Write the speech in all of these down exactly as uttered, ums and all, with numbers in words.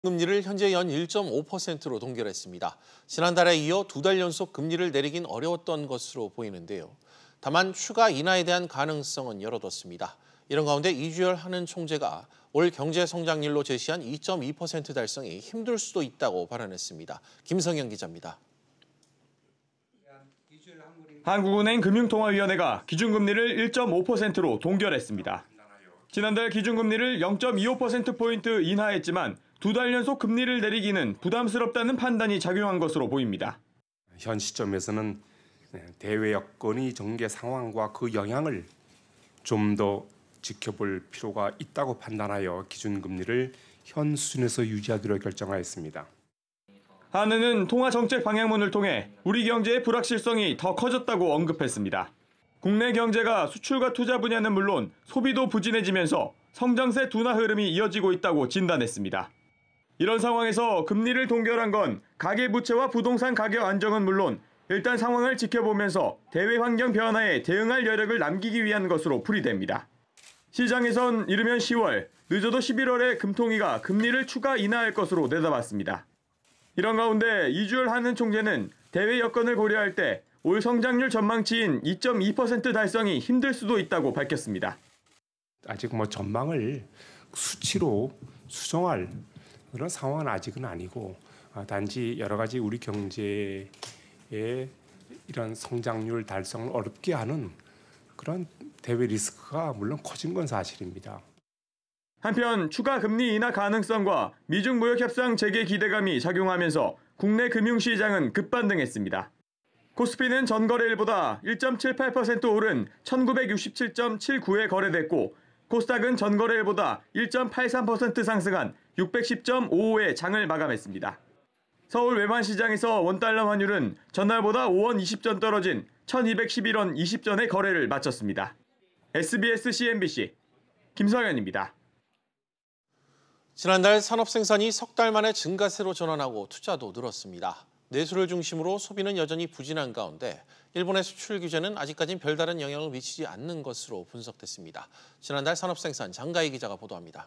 금리를 현재 연 일 점 오 퍼센트로 동결했습니다. 지난달에 이어 두 달 연속 금리를 내리긴 어려웠던 것으로 보이는데요. 다만 추가 인하에 대한 가능성은 열어뒀습니다. 이런 가운데 이주열 한은 총재가 올 경제 성장률로 제시한 이 점 이 퍼센트 달성이 힘들 수도 있다고 발언했습니다. 김성현 기자입니다. 한국은행 금융통화위원회가 기준금리를 일 점 오 퍼센트로 동결했습니다. 지난달 기준금리를 영 점 이오 퍼센트포인트 인하했지만 두 달 연속 금리를 내리기는 부담스럽다는 판단이 작용한 것으로 보입니다. 현 시점에서는 대외 여건의 전개 상황과 그 영향을 좀 더 지켜볼 필요가 있다고 판단하여 기준금리를 현 수준에서 유지하기로 결정하였습니다. 한은은 통화정책 방향문을 통해 우리 경제의 불확실성이 더 커졌다고 언급했습니다. 국내 경제가 수출과 투자 분야는 물론 소비도 부진해지면서 성장세 둔화 흐름이 이어지고 있다고 진단했습니다. 이런 상황에서 금리를 동결한 건 가계부채와 부동산 가격 안정은 물론 일단 상황을 지켜보면서 대외 환경 변화에 대응할 여력을 남기기 위한 것으로 풀이됩니다. 시장에선 이르면 시월, 늦어도 십일월에 금통위가 금리를 추가 인하할 것으로 내다봤습니다. 이런 가운데 이주열 한은 총재는 대외 여건을 고려할 때 올 성장률 전망치인 이 점 이 퍼센트 달성이 힘들 수도 있다고 밝혔습니다. 아직 뭐 전망을 수치로 수정할 그런 상황은 아직은 아니고 단지 여러 가지 우리 경제의 이런 성장률 달성을 어렵게 하는 그런 대외 리스크가 물론 커진 건 사실입니다. 한편 추가 금리 인하 가능성과 미중 무역 협상 재개 기대감이 작용하면서 국내 금융시장은 급반등했습니다. 코스피는 전거래일보다 일 점 칠팔 퍼센트 오른 천구백육십칠 점 칠구에 거래됐고 코스닥은 전거래일보다 일 점 팔삼 퍼센트 상승한 육백십 점 오오에 장을 마감했습니다. 서울 외환시장에서 원달러 환율은 전날보다 오 원 이십 전 떨어진 천이백십일 원 이십 전에 거래를 마쳤습니다. 에스비에스 씨엔비씨 김성현입니다. 지난달 산업 생산이 석 달 만에 증가세로 전환하고 투자도 늘었습니다. 내수를 중심으로 소비는 여전히 부진한 가운데 일본의 수출 규제는 아직까진 별다른 영향을 미치지 않는 것으로 분석됐습니다. 지난달 산업 생산 장가희 기자가 보도합니다.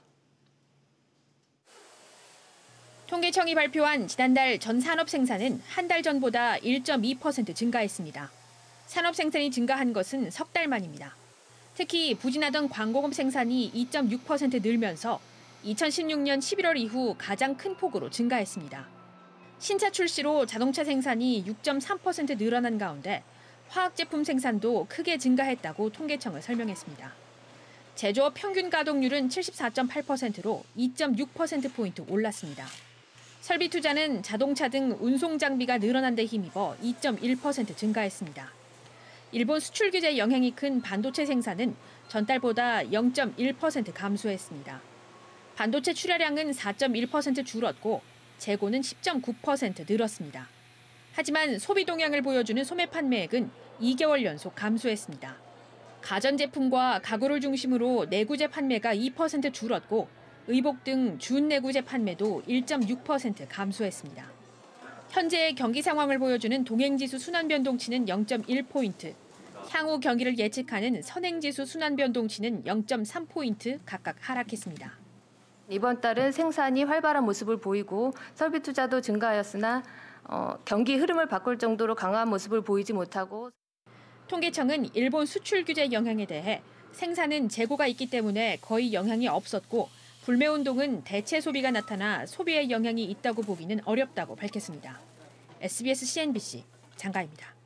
통계청이 발표한 지난달 전 산업 생산은 한 달 전보다 일 점 이 퍼센트 증가했습니다. 산업 생산이 증가한 것은 석 달 만입니다. 특히 부진하던 광공업 생산이 이 점 육 퍼센트 늘면서 이천십육 년 십일월 이후 가장 큰 폭으로 증가했습니다. 신차 출시로 자동차 생산이 육 점 삼 퍼센트 늘어난 가운데 화학제품 생산도 크게 증가했다고 통계청은 설명했습니다. 제조업 평균 가동률은 칠십사 점 팔 퍼센트로 이 점 육 퍼센트포인트 올랐습니다. 설비 투자는 자동차 등 운송 장비가 늘어난 데 힘입어 이 점 일 퍼센트 증가했습니다. 일본 수출 규제 영향이 큰 반도체 생산은 전달보다 영 점 일 퍼센트 감소했습니다. 반도체 출하량은 사 점 일 퍼센트 줄었고 재고는 십 점 구 퍼센트 늘었습니다. 하지만 소비 동향을 보여주는 소매 판매액은 이 개월 연속 감소했습니다. 가전제품과 가구를 중심으로 내구재 판매가 이 퍼센트 줄었고 의복 등 준내구재 판매도 일 점 육 퍼센트 감소했습니다. 현재의 경기 상황을 보여주는 동행지수 순환변동치는 영 점 일 포인트, 향후 경기를 예측하는 선행지수 순환변동치는 영 점 삼 포인트 각각 하락했습니다. 이번 달은 생산이 활발한 모습을 보이고 설비 투자도 증가하였으나 어, 경기 흐름을 바꿀 정도로 강한 모습을 보이지 못하고 통계청은 일본 수출 규제 영향에 대해 생산은 재고가 있기 때문에 거의 영향이 없었고 불매운동은 대체 소비가 나타나 소비에 영향이 있다고 보기는 어렵다고 밝혔습니다. 에스비에스 씨엔비씨 장가입니다.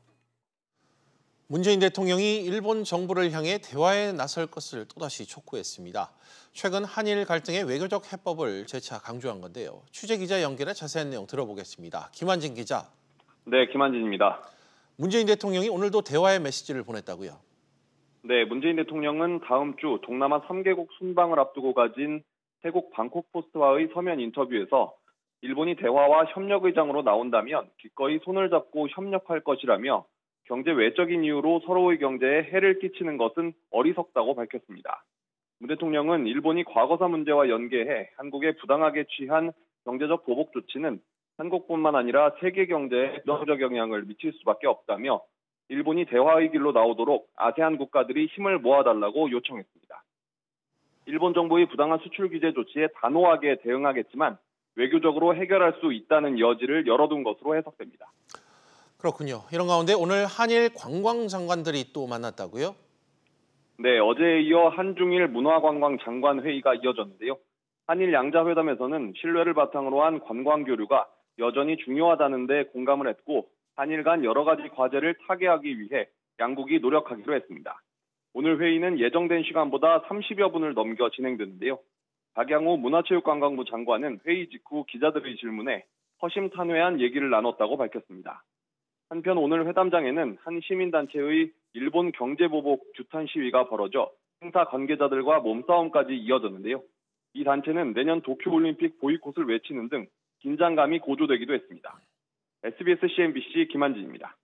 문재인 대통령이 일본 정부를 향해 대화에 나설 것을 또다시 촉구했습니다. 최근 한일 갈등의 외교적 해법을 재차 강조한 건데요. 취재기자 연결해 자세한 내용 들어보겠습니다. 김한진 기자. 네, 김한진입니다. 문재인 대통령이 오늘도 대화의 메시지를 보냈다고요? 네, 문재인 대통령은 다음 주 동남아 삼 개국 순방을 앞두고 가진 태국 방콕 포스트와의 서면 인터뷰에서 일본이 대화와 협력의 장으로 나온다면 기꺼이 손을 잡고 협력할 것이라며 경제 외적인 이유로 서로의 경제에 해를 끼치는 것은 어리석다고 밝혔습니다. 문 대통령은 일본이 과거사 문제와 연계해 한국에 부당하게 취한 경제적 보복 조치는 한국뿐만 아니라 세계 경제에 부정적 영향을 미칠 수밖에 없다며 일본이 대화의 길로 나오도록 아세안 국가들이 힘을 모아달라고 요청했습니다. 일본 정부의 부당한 수출 규제 조치에 단호하게 대응하겠지만 외교적으로 해결할 수 있다는 여지를 열어둔 것으로 해석됩니다. 그렇군요. 이런 가운데 오늘 한일 관광장관들이 또 만났다고요? 네, 어제에 이어 한중일 문화관광 장관 회의가 이어졌는데요. 한일 양자회담에서는 신뢰를 바탕으로 한 관광 교류가 여전히 중요하다는 데 공감을 했고 한일 간 여러 가지 과제를 타개하기 위해 양국이 노력하기로 했습니다. 오늘 회의는 예정된 시간보다 삼십여 분을 넘겨 진행됐는데요. 박양호 문화체육관광부 장관은 회의 직후 기자들의 질문에 허심탄회한 얘기를 나눴다고 밝혔습니다. 한편 오늘 회담장에는 한 시민단체의 일본 경제보복 규탄 시위가 벌어져 행사 관계자들과 몸싸움까지 이어졌는데요. 이 단체는 내년 도쿄올림픽 보이콧을 외치는 등 긴장감이 고조되기도 했습니다. 에스비에스 씨엔비씨 김한진입니다.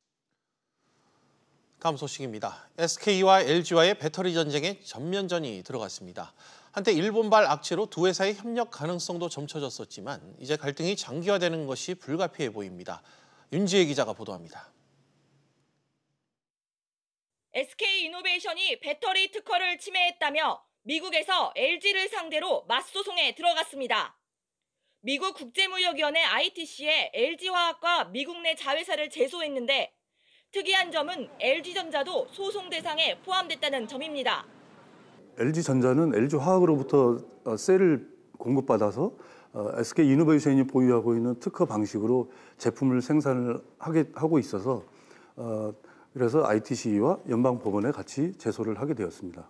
다음 소식입니다. 에스케이와 엘지와의 배터리 전쟁에 전면전이 들어갔습니다. 한때 일본발 악재로 두 회사의 협력 가능성도 점쳐졌었지만 이제 갈등이 장기화되는 것이 불가피해 보입니다. 윤지혜 기자가 보도합니다. 에스케이이노베이션이 배터리 특허를 침해했다며 미국에서 엘지를 상대로 맞소송에 들어갔습니다. 미국 국제무역위원회 아이티씨에 엘지화학과 미국 내 자회사를 제소했는데 특이한 점은 엘지전자도 소송 대상에 포함됐다는 점입니다. 엘지전자는 엘지화학으로부터 셀을 공급받아서 에스케이이노베이션이 보유하고 있는 특허 방식으로 제품을 생산을 하게 하고 있어서 그래서 아이티씨와 연방법원에 같이 제소를 하게 되었습니다.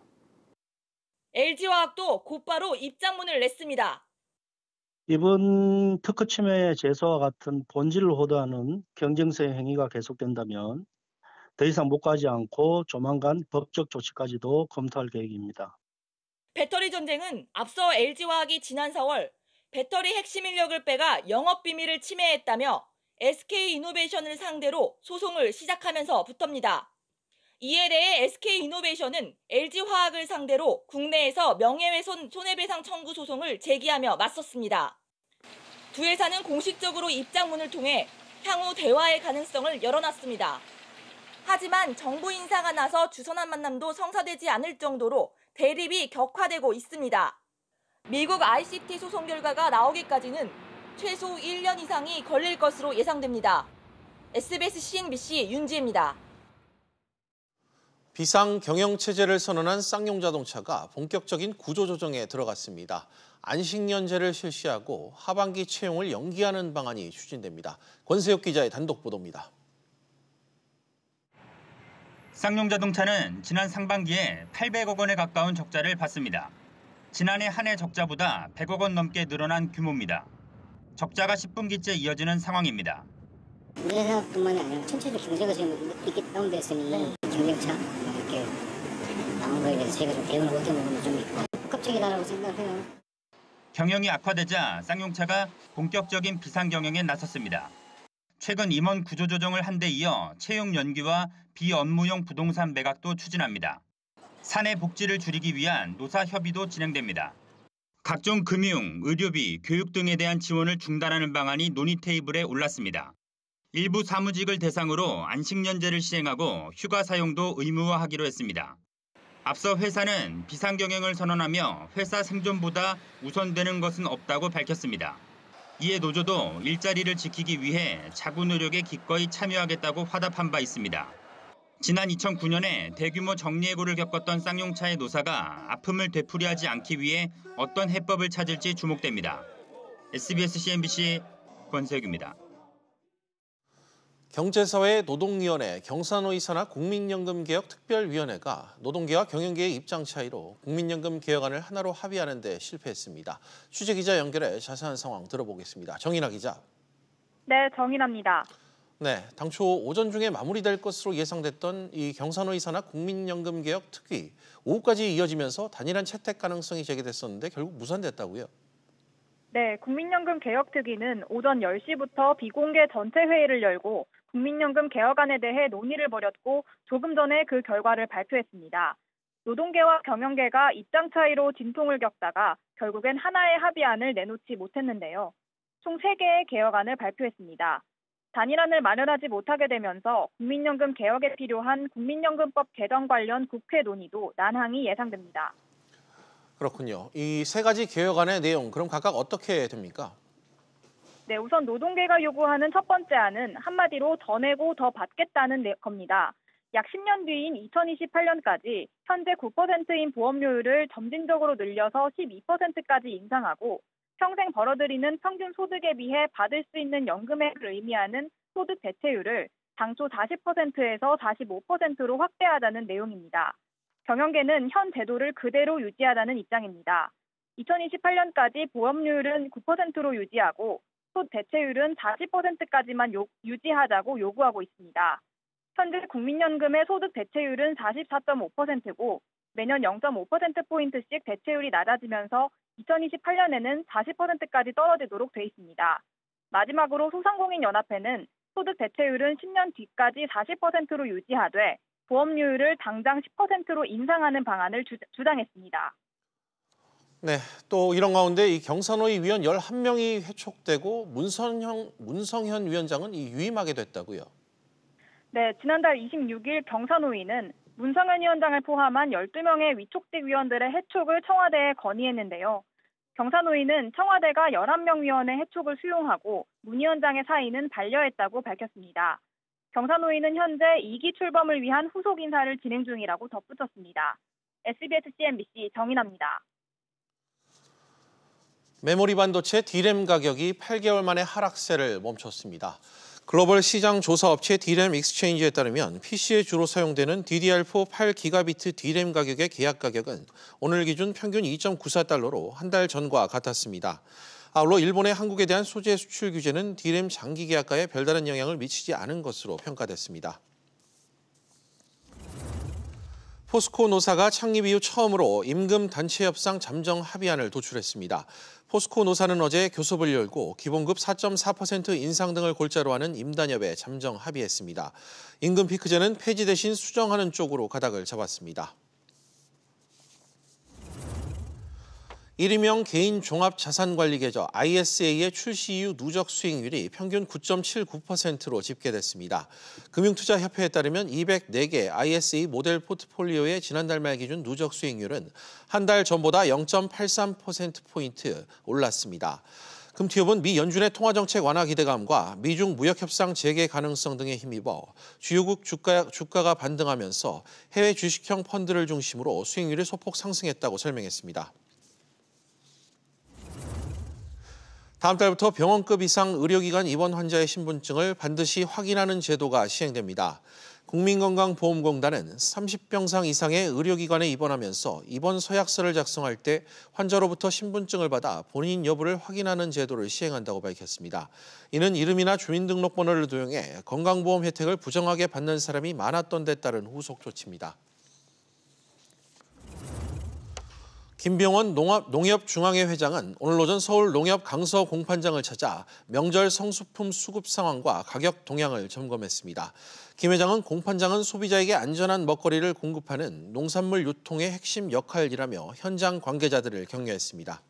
엘지화학도 곧바로 입장문을 냈습니다. 이번 특허 침해 제소와 같은 본질을 호도하는 경쟁성 행위가 계속된다면 더 이상 묵과하지 않고 조만간 법적 조치까지도 검토할 계획입니다. 배터리 전쟁은 앞서 엘지화학이 지난 사월 배터리 핵심 인력을 빼가 영업비밀을 침해했다며 에스케이이노베이션을 상대로 소송을 시작하면서부터입니다. 이에 대해 에스케이이노베이션은 엘지화학을 상대로 국내에서 명예훼손 손해배상 청구 소송을 제기하며 맞섰습니다. 두 회사는 공식적으로 입장문을 통해 향후 대화의 가능성을 열어놨습니다. 하지만 정부 인사가 나서 주선한 만남도 성사되지 않을 정도로 대립이 격화되고 있습니다. 미국 아이씨티 소송 결과가 나오기까지는 최소 일 년 이상이 걸릴 것으로 예상됩니다. 에스비에스 씨엔비씨 윤지혜입니다. 비상 경영 체제를 선언한 쌍용자동차가 본격적인 구조조정에 들어갔습니다. 안식년제를 실시하고 하반기 채용을 연기하는 방안이 추진됩니다. 권세욱 기자의 단독 보도입니다. 쌍용자동차는 지난 상반기에 팔백억 원에 가까운 적자를 봤습니다. 지난해 한 해 적자보다 백억 원 넘게 늘어난 규모입니다. 적자가 십 분기째 이어지는 상황입니다. 우리 회사뿐만이 아니라 전체적 경제가 지금 이렇게 다운됐으니 경쟁차 이렇게 나온 거에 대해서 제가 좀 대응을 못하는 부분도 좀 있고 복합적이다라고 생각해요. 경영이 악화되자 쌍용차가 본격적인 비상 경영에 나섰습니다. 최근 임원 구조조정을 한 데 이어 채용 연기와 비업무용 부동산 매각도 추진합니다. 사내 복지를 줄이기 위한 노사 협의도 진행됩니다. 각종 금융, 의료비, 교육 등에 대한 지원을 중단하는 방안이 논의 테이블에 올랐습니다. 일부 사무직을 대상으로 안식년제를 시행하고 휴가 사용도 의무화하기로 했습니다. 앞서 회사는 비상경영을 선언하며 회사 생존보다 우선되는 것은 없다고 밝혔습니다. 이에 노조도 일자리를 지키기 위해 자구 노력에 기꺼이 참여하겠다고 화답한 바 있습니다. 지난 이천구 년에 대규모 정리해고를 겪었던 쌍용차의 노사가 아픔을 되풀이하지 않기 위해 어떤 해법을 찾을지 주목됩니다. 에스비에스 씨엔비씨 권세욱입니다. 경제사회 노동위원회 경산호 이사나 국민연금개혁특별위원회가 노동계와 경영계의 입장 차이로 국민연금 개혁안을 하나로 합의하는 데 실패했습니다. 취재기자 연결해 자세한 상황 들어보겠습니다. 정인아 기자. 네, 정인아입니다. 네, 당초 오전 중에 마무리될 것으로 예상됐던 이 경산호 이사나 국민연금개혁특위 오후까지 이어지면서 단일한 채택 가능성이 제기됐었는데 결국 무산됐다고요? 네, 국민연금개혁특위는 오전 열 시부터 비공개 전체 회의를 열고 국민연금 개혁안에 대해 논의를 벌였고 조금 전에 그 결과를 발표했습니다. 노동계와 경영계가 입장 차이로 진통을 겪다가 결국엔 하나의 합의안을 내놓지 못했는데요. 총 세 개의 개혁안을 발표했습니다. 단일안을 마련하지 못하게 되면서 국민연금 개혁에 필요한 국민연금법 개정 관련 국회 논의도 난항이 예상됩니다. 그렇군요. 이 세 가지 개혁안의 내용 그럼 각각 어떻게 됩니까? 네, 우선 노동계가 요구하는 첫 번째 안은 한마디로 더 내고 더 받겠다는 겁니다. 약 십 년 뒤인 이천이십팔 년까지 현재 구 퍼센트인 보험료율을 점진적으로 늘려서 십이 퍼센트까지 인상하고 평생 벌어들이는 평균 소득에 비해 받을 수 있는 연금액을 의미하는 소득 대체율을 당초 사십 퍼센트에서 사십오 퍼센트로 확대하자는 내용입니다. 경영계는 현 제도를 그대로 유지하자는 입장입니다. 이천이십팔 년까지 보험료율은 구 퍼센트로 유지하고 소득 대체율은 사십 퍼센트까지만 요, 유지하자고 요구하고 있습니다. 현재 국민연금의 소득 대체율은 사십사 점 오 퍼센트고 매년 영 점 오 퍼센트포인트씩 대체율이 낮아지면서 이천이십팔 년에는 사십 퍼센트까지 떨어지도록 돼 있습니다. 마지막으로 소상공인연합회는 소득 대체율은 십 년 뒤까지 사십 퍼센트로 유지하되 보험료율을 당장 십 퍼센트로 인상하는 방안을 주, 주장했습니다. 네, 또 이런 가운데 이 경산호위 위원 열한 명이 회촉되고 문성현, 문성현 위원장은 이 유임하게 됐다고요. 네, 지난달 이십육 일 경산호위는 문성현 위원장을 포함한 열두 명의 위촉직 위원들의 해촉을 청와대에 건의했는데요. 경산호위는 청와대가 열한 명 위원의 해촉을 수용하고 문 위원장의 사의는 반려했다고 밝혔습니다. 경산호위는 현재 이 기 출범을 위한 후속 인사를 진행 중이라고 덧붙였습니다. 에스비에스 씨엔비씨 정인아입니다. 메모리 반도체 디램 가격이 팔 개월 만에 하락세를 멈췄습니다. 글로벌 시장 조사 업체 디램 익스체인지에 따르면 피시에 주로 사용되는 디디알포 팔 기가비트 디램 가격의 계약 가격은 오늘 기준 평균 이 점 구사 달러로 한 달 전과 같았습니다. 아울러 일본의 한국에 대한 소재 수출 규제는 디램 장기 계약가에 별다른 영향을 미치지 않은 것으로 평가됐습니다. 포스코 노사가 창립 이후 처음으로 임금 단체 협상 잠정 합의안을 도출했습니다. 포스코 노사는 어제 교섭을 열고 기본급 사 점 사 퍼센트 인상 등을 골자로 하는 임단협에 잠정 합의했습니다. 임금 피크제는 폐지 대신 수정하는 쪽으로 가닥을 잡았습니다. 일인명 개인 종합자산관리계좌 아이에스에이의 출시 이후 누적 수익률이 평균 구 점 칠구 퍼센트로 집계됐습니다. 금융투자협회에 따르면 이백사 개 아이에스에이 모델 포트폴리오의 지난달 말 기준 누적 수익률은 한 달 전보다 영 점 팔삼 퍼센트포인트 올랐습니다. 금투협은 미 연준의 통화정책 완화 기대감과 미중 무역협상 재개 가능성 등에 힘입어 주요국 주가, 주가가 반등하면서 해외 주식형 펀드를 중심으로 수익률이 소폭 상승했다고 설명했습니다. 다음 달부터 병원급 이상 의료기관 입원 환자의 신분증을 반드시 확인하는 제도가 시행됩니다. 국민건강보험공단은 삼십 병상 이상의 의료기관에 입원하면서 입원 서약서를 작성할 때 환자로부터 신분증을 받아 본인 여부를 확인하는 제도를 시행한다고 밝혔습니다. 이는 이름이나 주민등록번호를 도용해 건강보험 혜택을 부정하게 받는 사람이 많았던 데 따른 후속 조치입니다. 김병원 농업, 농협중앙회 회장은 오늘 오전 서울 농협 강서 공판장을 찾아 명절 성수품 수급 상황과 가격 동향을 점검했습니다. 김 회장은 공판장은 소비자에게 안전한 먹거리를 공급하는 농산물 유통의 핵심 역할이라며 현장 관계자들을 격려했습니다.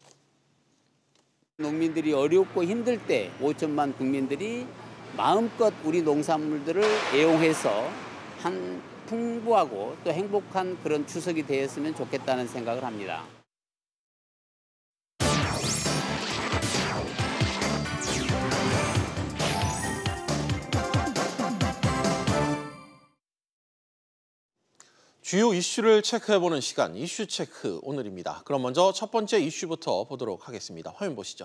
농민들이 어렵고 힘들 때 오천만 국민들이 마음껏 우리 농산물들을 애용해서 한 풍부하고 또 행복한 그런 추석이 되었으면 좋겠다는 생각을 합니다. 주요 이슈를 체크해보는 시간, 이슈 체크 오늘입니다. 그럼 먼저 첫 번째 이슈부터 보도록 하겠습니다. 화면 보시죠.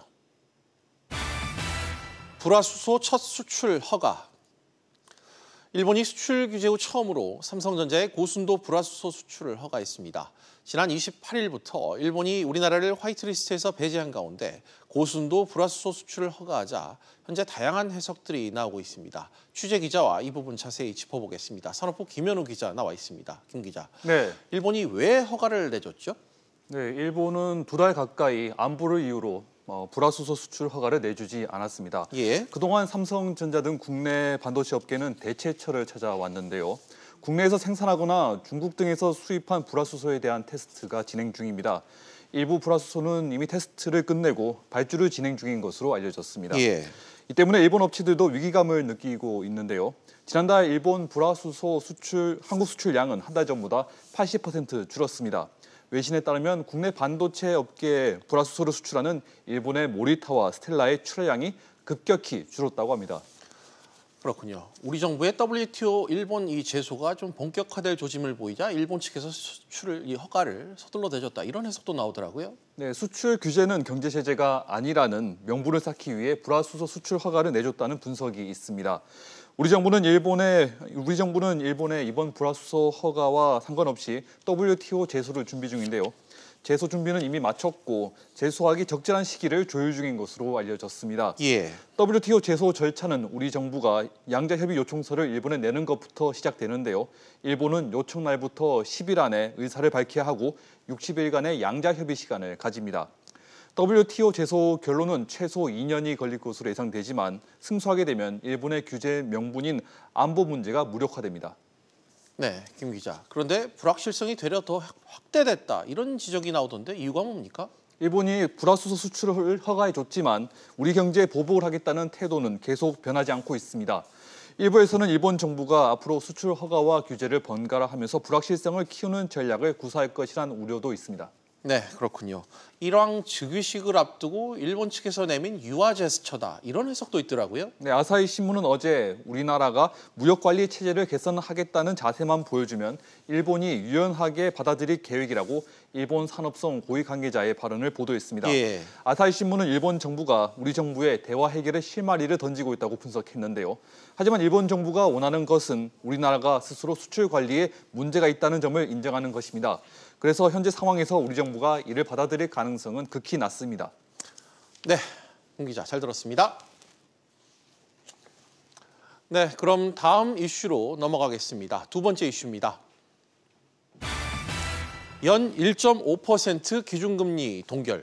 불화수소 첫 수출 허가. 일본이 수출 규제 후 처음으로 삼성전자의 고순도 불화수소 수출을 허가했습니다. 지난 이십팔 일부터 일본이 우리나라를 화이트리스트에서 배제한 가운데 고순도 불화수소 수출을 허가하자 현재 다양한 해석들이 나오고 있습니다. 취재 기자와 이 부분 자세히 짚어보겠습니다. 산업부 김현우 기자 나와 있습니다. 김 기자. 네. 일본이 왜 허가를 내줬죠? 네, 일본은 두 달 가까이 안보를 이유로 어, 불화수소 수출 허가를 내주지 않았습니다. 예. 그동안 삼성전자 등 국내 반도체 업계는 대체처를 찾아왔는데요. 국내에서 생산하거나 중국 등에서 수입한 불화수소에 대한 테스트가 진행 중입니다. 일부 불화수소는 이미 테스트를 끝내고 발주를 진행 중인 것으로 알려졌습니다. 예. 이 때문에 일본 업체들도 위기감을 느끼고 있는데요. 지난달 일본 불화수소 수출 한국 수출량은 한 달 전보다 팔십 퍼센트 줄었습니다. 외신에 따르면 국내 반도체 업계에 불화수소를 수출하는 일본의 모리타와 스텔라의 출하량이 급격히 줄었다고 합니다. 그렇군요. 우리 정부의 더블유티오 일본 이 제소가 좀 본격화될 조짐을 보이자 일본 측에서 수출 이 허가를 서둘러 내줬다 이런 해석도 나오더라고요. 네, 수출 규제는 경제 제재가 아니라는 명분을 쌓기 위해 불화수소 수출 허가를 내줬다는 분석이 있습니다. 우리 정부는 일본의 우리 정부는 일본의 이번 불화수소 허가와 상관없이 더블유티오 제소를 준비 중인데요. 제소 준비는 이미 마쳤고 제소하기 적절한 시기를 조율 중인 것으로 알려졌습니다. 예. 더블유티오 제소 절차는 우리 정부가 양자협의 요청서를 일본에 내는 것부터 시작되는데요. 일본은 요청 날부터 십 일 안에 의사를 밝혀야 하고 육십 일간의 양자협의 시간을 가집니다. 더블유티오 제소 결론은 최소 이 년이 걸릴 것으로 예상되지만 승소하게 되면 일본의 규제 명분인 안보 문제가 무력화됩니다. 네, 김 기자. 그런데 불확실성이 되려 더 확대됐다 이런 지적이 나오던데 이유가 뭡니까? 일본이 불화수소 수출을 허가해줬지만 우리 경제에 보복을 하겠다는 태도는 계속 변하지 않고 있습니다. 일부에서는 일본 정부가 앞으로 수출 허가와 규제를 번갈아 하면서 불확실성을 키우는 전략을 구사할 것이라는 우려도 있습니다. 네, 그렇군요. 일왕 즉위식을 앞두고 일본 측에서 내민 유화 제스처다 이런 해석도 있더라고요. 네, 아사히 신문은 어제 우리나라가 무역관리 체제를 개선하겠다는 자세만 보여주면 일본이 유연하게 받아들일 계획이라고 일본 산업성 고위 관계자의 발언을 보도했습니다. 예. 아사히 신문은 일본 정부가 우리 정부의 대화 해결의 실마리를 던지고 있다고 분석했는데요. 하지만 일본 정부가 원하는 것은 우리나라가 스스로 수출 관리에 문제가 있다는 점을 인정하는 것입니다. 그래서 현재 상황에서 우리 정부가 이를 받아들일 가능성은 극히 낮습니다. 네, 홍 기자 잘 들었습니다. 네, 그럼 다음 이슈로 넘어가겠습니다. 두 번째 이슈입니다. 연 일 점 오 퍼센트 기준금리 동결.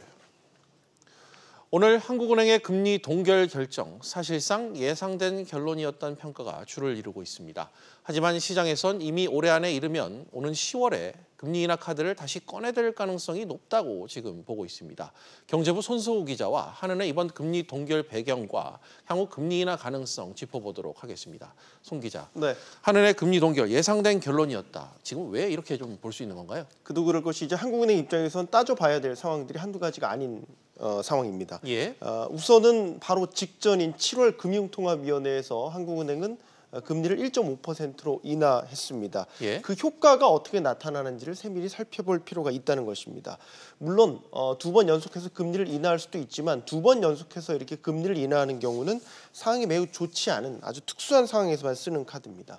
오늘 한국은행의 금리 동결 결정, 사실상 예상된 결론이었다는 평가가 주를 이루고 있습니다. 하지만 시장에선 이미 올해 안에 이르면 오는 시월에 금리 인하 카드를 다시 꺼내들 가능성이 높다고 지금 보고 있습니다. 경제부 손소우 기자와 한은의 이번 금리 동결 배경과 향후 금리 인하 가능성 짚어보도록 하겠습니다. 손 기자, 네. 한은의 금리 동결 예상된 결론이었다. 지금 왜 이렇게 좀 볼 수 있는 건가요? 그도 그럴 것이 이제 한국은행 입장에선 따져봐야 될 상황들이 한두 가지가 아닌 어, 상황입니다. 예. 어, 우선은 바로 직전인 칠월 금융통합위원회에서 한국은행은 금리를 일 점 오 퍼센트로 인하했습니다. 예. 그 효과가 어떻게 나타나는지를 세밀히 살펴볼 필요가 있다는 것입니다. 물론 어, 두 번 연속해서 금리를 인하할 수도 있지만 두 번 연속해서 이렇게 금리를 인하하는 경우는 상황이 매우 좋지 않은 아주 특수한 상황에서만 쓰는 카드입니다.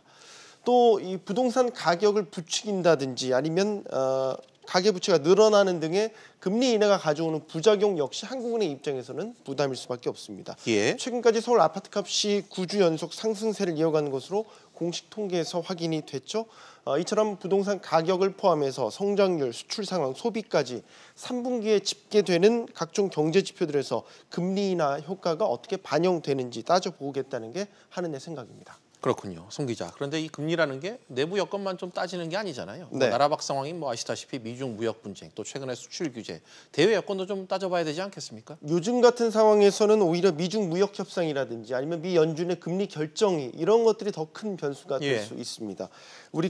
또 이 부동산 가격을 부추긴다든지 아니면 어, 가계부채가 늘어나는 등의 금리 인하가 가져오는 부작용 역시 한국은행 입장에서는 부담일 수밖에 없습니다. 예. 최근까지 서울 아파트값이 구 주 연속 상승세를 이어간 것으로 공식 통계에서 확인이 됐죠. 어, 이처럼 부동산 가격을 포함해서 성장률, 수출 상황, 소비까지 삼 분기에 집계되는 각종 경제 지표들에서 금리 인하 효과가 어떻게 반영되는지 따져보겠다는 게 한은의 생각입니다. 그렇군요. 송 기자. 그런데 이 금리라는 게 내부 여건만 좀 따지는 게 아니잖아요. 네. 뭐 나라 밖 상황이 뭐 아시다시피 미중 무역 분쟁, 또 최근에 수출 규제, 대외 여건도 좀 따져봐야 되지 않겠습니까? 요즘 같은 상황에서는 오히려 미중 무역 협상이라든지 아니면 미 연준의 금리 결정이 이런 것들이 더 큰 변수가 될 수 예. 있습니다. 우리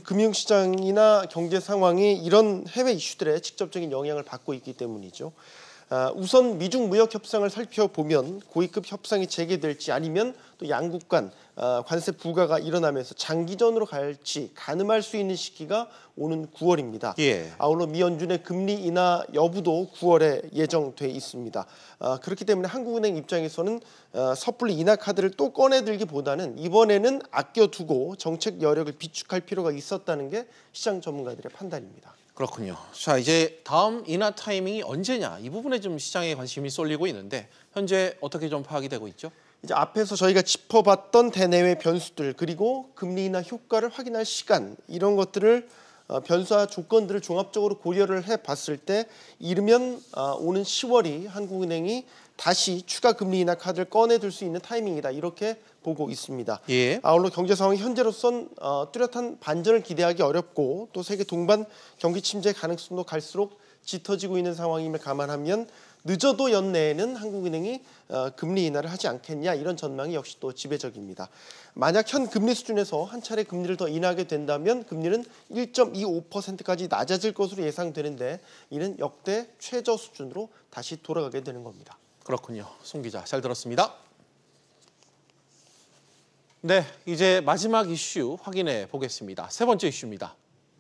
금융시장이나 경제 상황이 이런 해외 이슈들에 직접적인 영향을 받고 있기 때문이죠. 아, 우선 미중 무역 협상을 살펴보면 고위급 협상이 재개될지 아니면 또 양국 간 아, 관세 부과가 일어나면서 장기전으로 갈지 가늠할 수 있는 시기가 오는 구월입니다. 예. 아울러 미 연준의 금리 인하 여부도 구월에 예정돼 있습니다. 아, 그렇기 때문에 한국은행 입장에서는 아, 섣불리 인하 카드를 또 꺼내들기보다는 이번에는 아껴두고 정책 여력을 비축할 필요가 있었다는 게 시장 전문가들의 판단입니다. 그렇군요. 자, 이제 다음 인하 타이밍이 언제냐 이 부분에 좀 시장에 관심이 쏠리고 있는데 현재 어떻게 좀 파악이 되고 있죠? 이제 앞에서 저희가 짚어봤던 대내외 변수들 그리고 금리 인하 효과를 확인할 시간 이런 것들을 어, 변수와 조건들을 종합적으로 고려를 해봤을 때 이르면 어, 오는 시월이 한국은행이 다시 추가 금리 인하 카드를 꺼내들 수 있는 타이밍이다 이렇게 보고 있습니다. 예. 아울러 경제 상황이 현재로선 어, 뚜렷한 반전을 기대하기 어렵고 또 세계 동반 경기 침체 가능성도 갈수록 짙어지고 있는 상황임을 감안하면 늦어도 연내에는 한국은행이 어, 금리 인하를 하지 않겠냐 이런 전망이 역시 또 지배적입니다. 만약 현 금리 수준에서 한 차례 금리를 더 인하하게 된다면 금리는 일 점 이오 퍼센트까지 낮아질 것으로 예상되는데 이는 역대 최저 수준으로 다시 돌아가게 되는 겁니다. 그렇군요. 송 기자 잘 들었습니다. 네, 이제 마지막 이슈 확인해 보겠습니다. 세 번째 이슈입니다.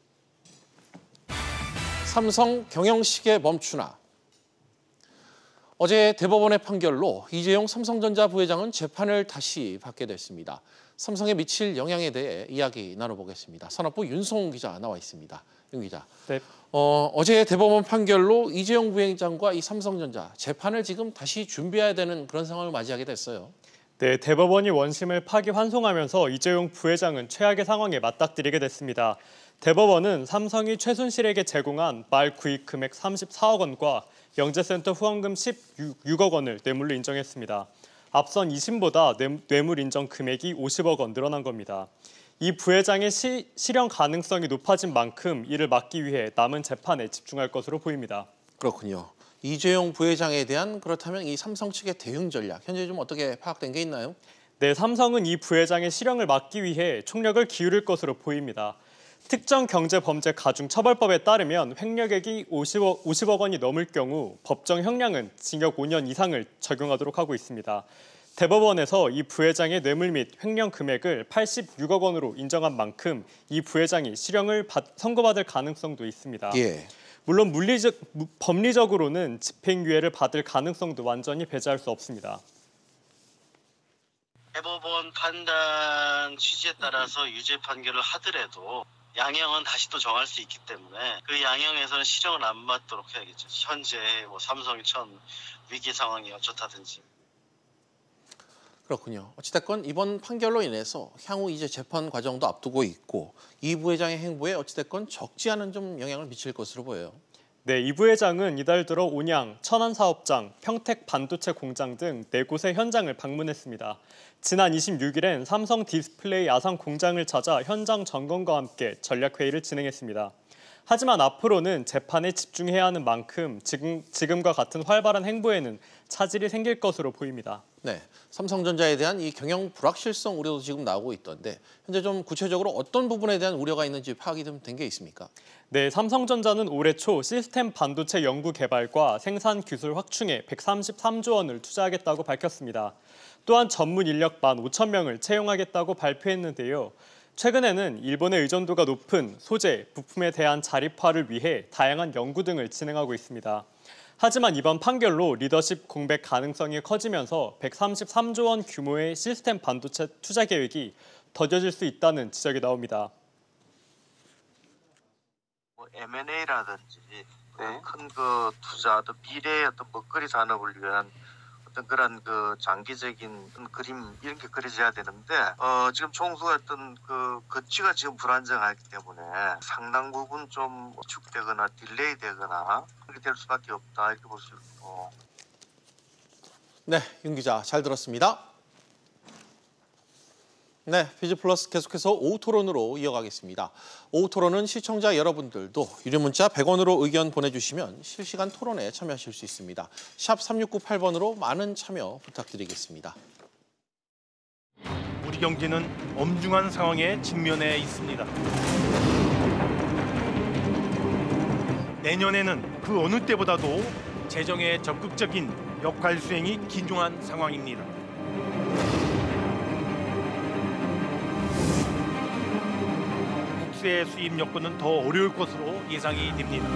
삼성 경영식에 멈추나. 어제 대법원의 판결로 이재용 삼성전자 부회장은 재판을 다시 받게 됐습니다. 삼성에 미칠 영향에 대해 이야기 나눠보겠습니다. 산업부 윤성훈 기자 나와 있습니다. 윤 기자. 네. 어, 어제 대법원 판결로 이재용 부회장과 이 삼성전자 재판을 지금 다시 준비해야 되는 그런 상황을 맞이하게 됐어요. 네, 대법원이 원심을 파기환송하면서 이재용 부회장은 최악의 상황에 맞닥뜨리게 됐습니다. 대법원은 삼성이 최순실에게 제공한 말 구입 금액 삼십사억 원과 영재센터 후원금 십육억 원을 뇌물로 인정했습니다. 앞선 이 심보다 뇌물 인정 금액이 오십억 원 늘어난 겁니다. 이 부회장의 시, 실형 가능성이 높아진 만큼 이를 막기 위해 남은 재판에 집중할 것으로 보입니다. 그렇군요. 이재용 부회장에 대한 그렇다면 이 삼성 측의 대응 전략 현재 좀 어떻게 파악된 게 있나요? 네, 삼성은 이 부회장의 실형을 막기 위해 총력을 기울일 것으로 보입니다. 특정 경제범죄 가중처벌법에 따르면 횡령액이 오십억, 오십억 원이 넘을 경우 법정 형량은 징역 오 년 이상을 적용하도록 하고 있습니다. 대법원에서 이 부회장의 뇌물 및 횡령 금액을 팔십육억 원으로 인정한 만큼 이 부회장이 실형을 받, 선고받을 가능성도 있습니다. 예. 물론 물리적, 법리적으로는 집행유예를 받을 가능성도 완전히 배제할 수 없습니다. 대법원 판단 취지에 따라서 유죄 판결을 하더라도 양형은 다시 또 정할 수 있기 때문에 그 양형에서는 실형을 안 받도록 해야겠죠. 현재 뭐 삼성이 처한 위기 상황이 어쩌다든지. 그렇군요. 어찌됐건 이번 판결로 인해서 향후 이제 재판 과정도 앞두고 있고 이 부회장의 행보에 어찌됐건 적지 않은 좀 영향을 미칠 것으로 보여요. 네, 이 부회장은 이달 들어 온양, 천안사업장, 평택 반도체 공장 등 네 곳의 현장을 방문했습니다. 지난 이십육 일엔 삼성 디스플레이 아산 공장을 찾아 현장 점검과 함께 전략회의를 진행했습니다. 하지만 앞으로는 재판에 집중해야 하는 만큼 지금, 지금과 같은 활발한 행보에는 차질이 생길 것으로 보입니다. 네, 삼성전자에 대한 이 경영 불확실성 우려도 지금 나오고 있던데 현재 좀 구체적으로 어떤 부분에 대한 우려가 있는지 파악이 좀 된 게 있습니까? 네, 삼성전자는 올해 초 시스템 반도체 연구 개발과 생산 기술 확충에 백삼십삼조 원을 투자하겠다고 밝혔습니다. 또한 전문 인력 만 오천 명을 채용하겠다고 발표했는데요. 최근에는 일본의 의존도가 높은 소재, 부품에 대한 자립화를 위해 다양한 연구 등을 진행하고 있습니다. 하지만 이번 판결로 리더십 공백 가능성이 커지면서 백삼십삼조 원 규모의 시스템 반도체 투자 계획이 더뎌질 수 있다는 지적이 나옵니다. 뭐 엠 앤 에이라든지 네. 큰 그 투자, 또 미래의 어떤 먹거리 산업을 위한 어떤 그런 그 장기적인 그림 이런 게 그려져야 되는데 어 지금 총수가 어떤 그 거치가 지금 불안정하기 때문에 상당 부분 좀 축되거나 딜레이 되거나 그렇게 될 수밖에 없다 이렇게 볼 수 있고. 네, 윤 기자 잘 들었습니다. 네, 피지 플러스 계속해서 오후 토론으로 이어가겠습니다. 오후 토론은 시청자 여러분들도 유료 문자 백 원으로 의견 보내주시면 실시간 토론에 참여하실 수 있습니다. 샵 삼육구팔 번으로 많은 참여 부탁드리겠습니다. 우리 경제는 엄중한 상황에 직면해 있습니다. 내년에는 그 어느 때보다도 재정의 적극적인 역할 수행이 긴중한 상황입니다. 국세 수입 여건은 더 어려울 것으로 예상이 됩니다.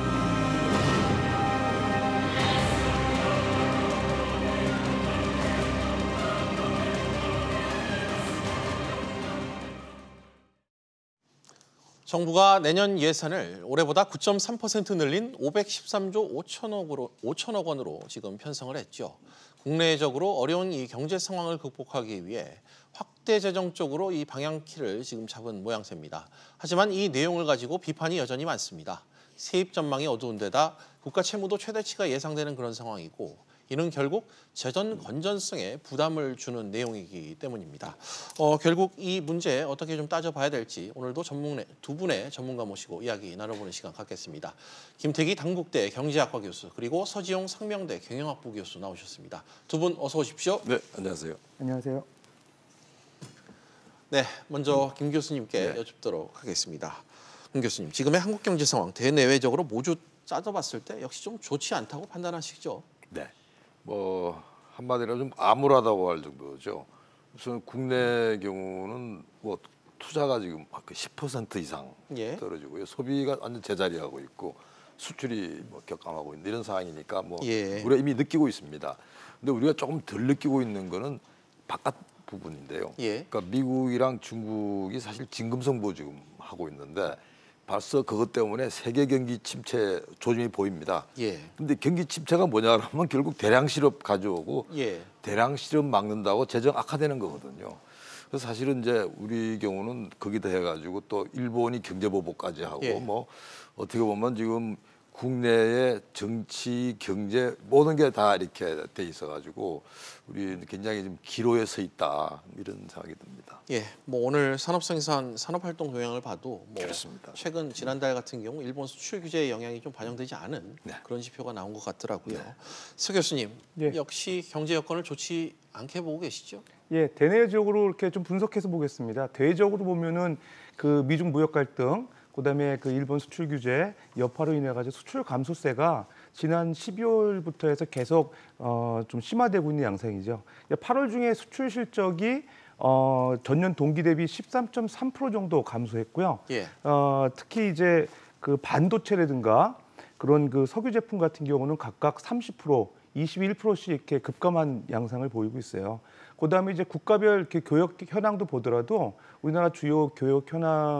정부가 내년 예산을 올해보다 구 점 삼 퍼센트 늘린 오백십삼조 오천억으로, 오천억 원으로 지금 편성을 했죠. 국내적으로 어려운 이 경제 상황을 극복하기 위해 확대 재정 쪽으로 이 방향키를 지금 잡은 모양새입니다. 하지만 이 내용을 가지고 비판이 여전히 많습니다. 세입 전망이 어두운 데다 국가 채무도 최대치가 예상되는 그런 상황이고 이는 결국 재정 건전성에 부담을 주는 내용이기 때문입니다. 어, 결국 이 문제 어떻게 좀 따져봐야 될지 오늘도 전문, 두 분의 전문가 모시고 이야기 나눠보는 시간 갖겠습니다. 김태기 당국대 경제학과 교수 그리고 서지용 상명대 경영학부 교수 나오셨습니다. 두 분 어서 오십시오. 네, 안녕하세요. 안녕하세요. 네, 먼저 김 교수님께 네. 여쭙도록 하겠습니다. 김 교수님, 지금의 한국 경제 상황 대내외적으로 모두 따져봤을 때 역시 좀 좋지 않다고 판단하시죠? 네. 뭐 한마디로 좀 암울하다고 할 정도죠. 우선 국내 경우는 뭐 투자가 지금 십 퍼센트 이상 예. 떨어지고요. 소비가 완전 제자리하고 있고 수출이 뭐 격감하고 있는 이런 상황이니까 뭐 예. 우리가 이미 느끼고 있습니다. 근데 우리가 조금 덜 느끼고 있는 거는 바깥 부분인데요. 예. 그러니까 미국이랑 중국이 사실 진금성보 지금 하고 있는데 벌써 그것 때문에 세계 경기 침체 조짐이 보입니다. 예. 근데 경기 침체가 뭐냐면 결국 대량 실업 가져오고 예. 대량 실업 막는다고 재정 악화되는 거거든요. 그래서 사실은 이제 우리 경우는 거기다 해가지고 또 일본이 경제보복까지 하고 예. 뭐 어떻게 보면 지금 국내의 정치, 경제 모든 게 다 이렇게 돼 있어가지고 우리 굉장히 좀 기로에 서 있다 이런 생각이 듭니다. 예, 뭐 오늘 산업생산, 산업활동 동향을 봐도 뭐 그렇습니다. 최근 지난달 같은 경우 일본 수출 규제의 영향이 좀 반영되지 않은 네. 그런 지표가 나온 것 같더라고요. 네. 서 교수님, 예. 역시 경제 여건을 좋지 않게 보고 계시죠? 예, 대내적으로 이렇게 좀 분석해서 보겠습니다. 대외적으로 보면은 그 미중 무역 갈등, 그다음에 그 일본 수출 규제 여파로 인해 가지고 수출 감소세가 지난 십이월부터 해서 계속 어, 좀 심화되고 있는 양상이죠. 팔월 중에 수출 실적이 어, 전년 동기 대비 십삼 점 삼 퍼센트 정도 감소했고요. 예. 어, 특히 이제 그 반도체라든가 그런 그 석유 제품 같은 경우는 각각 삼십 퍼센트, 이십일 퍼센트씩 이렇게 급감한 양상을 보이고 있어요. 그다음에 이제 국가별 이렇게 교역 현황도 보더라도 우리나라 주요 교역